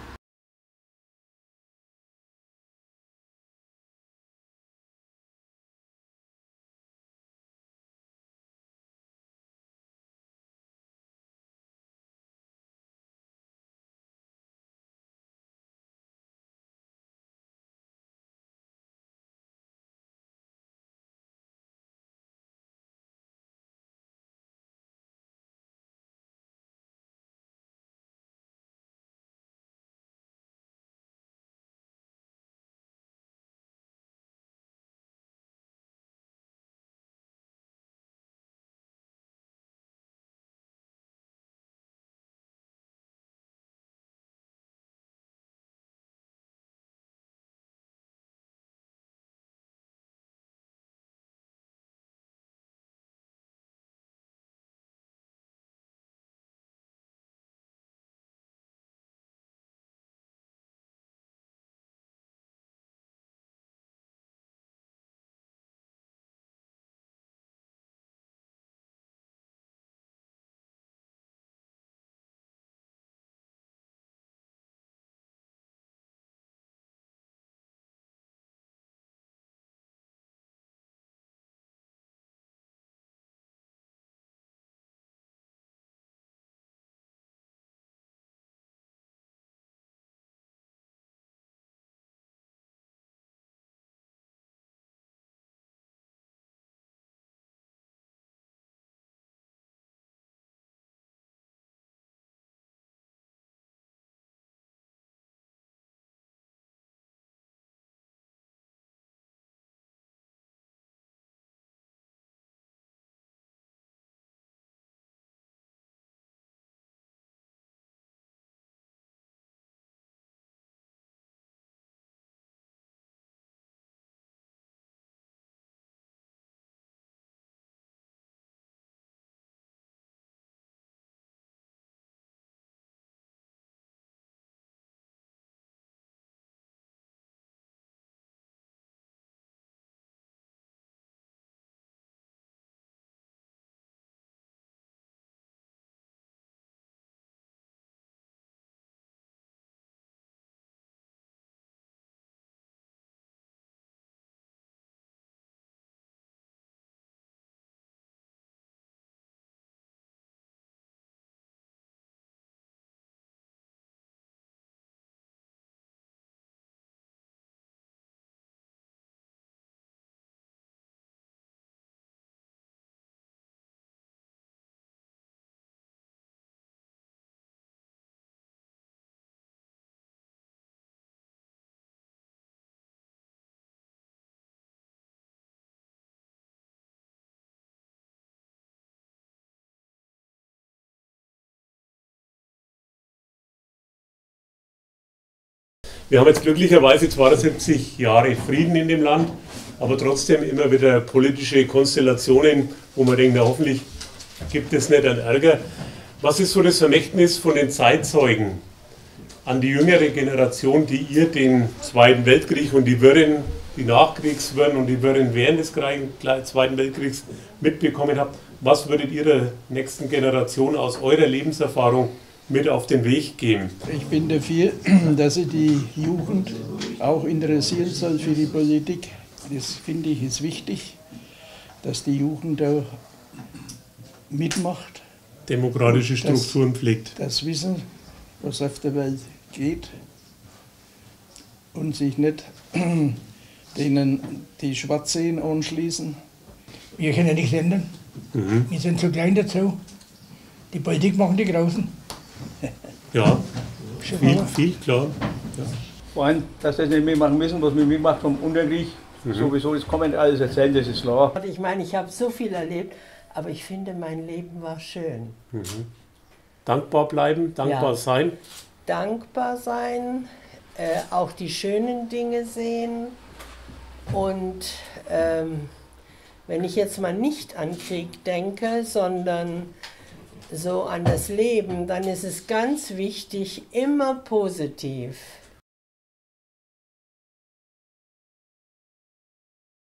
Wir haben jetzt glücklicherweise 72 Jahre Frieden in dem Land, aber trotzdem immer wieder politische Konstellationen, wo man denkt, na, hoffentlich gibt es nicht einen Ärger. Was ist so das Vermächtnis von den Zeitzeugen an die jüngere Generation, die ihr den Zweiten Weltkrieg und die Wirren, die Nachkriegswirren und die Wirren während des Zweiten Weltkriegs mitbekommen habt? Was würdet ihr der nächsten Generation aus eurer Lebenserfahrung mit auf den Weg geben? Ich bin dafür, dass sich die Jugend auch interessieren soll für die Politik. Das finde ich ist wichtig, dass die Jugend da mitmacht. Demokratische Strukturen pflegt. Das Wissen, was auf der Welt geht und sich nicht denen die Schwarzsehen anschließen. Wir können nichts ändern. Wir sind zu klein dazu. Die Politik machen die Großen. Ja, viel, klar. Ja. Vor allem, dass sie das nicht mitmachen müssen, was wir mitmacht vom Unterkrieg. Sowieso, das kann man nicht alles erzählen, das ist klar. Ich meine, ich habe so viel erlebt, aber ich finde, mein Leben war schön. Dankbar bleiben, dankbar sein. Dankbar sein, auch die schönen Dinge sehen. Und wenn ich jetzt mal nicht an Krieg denke, sondern so an das Leben, dann ist es ganz wichtig, immer positiv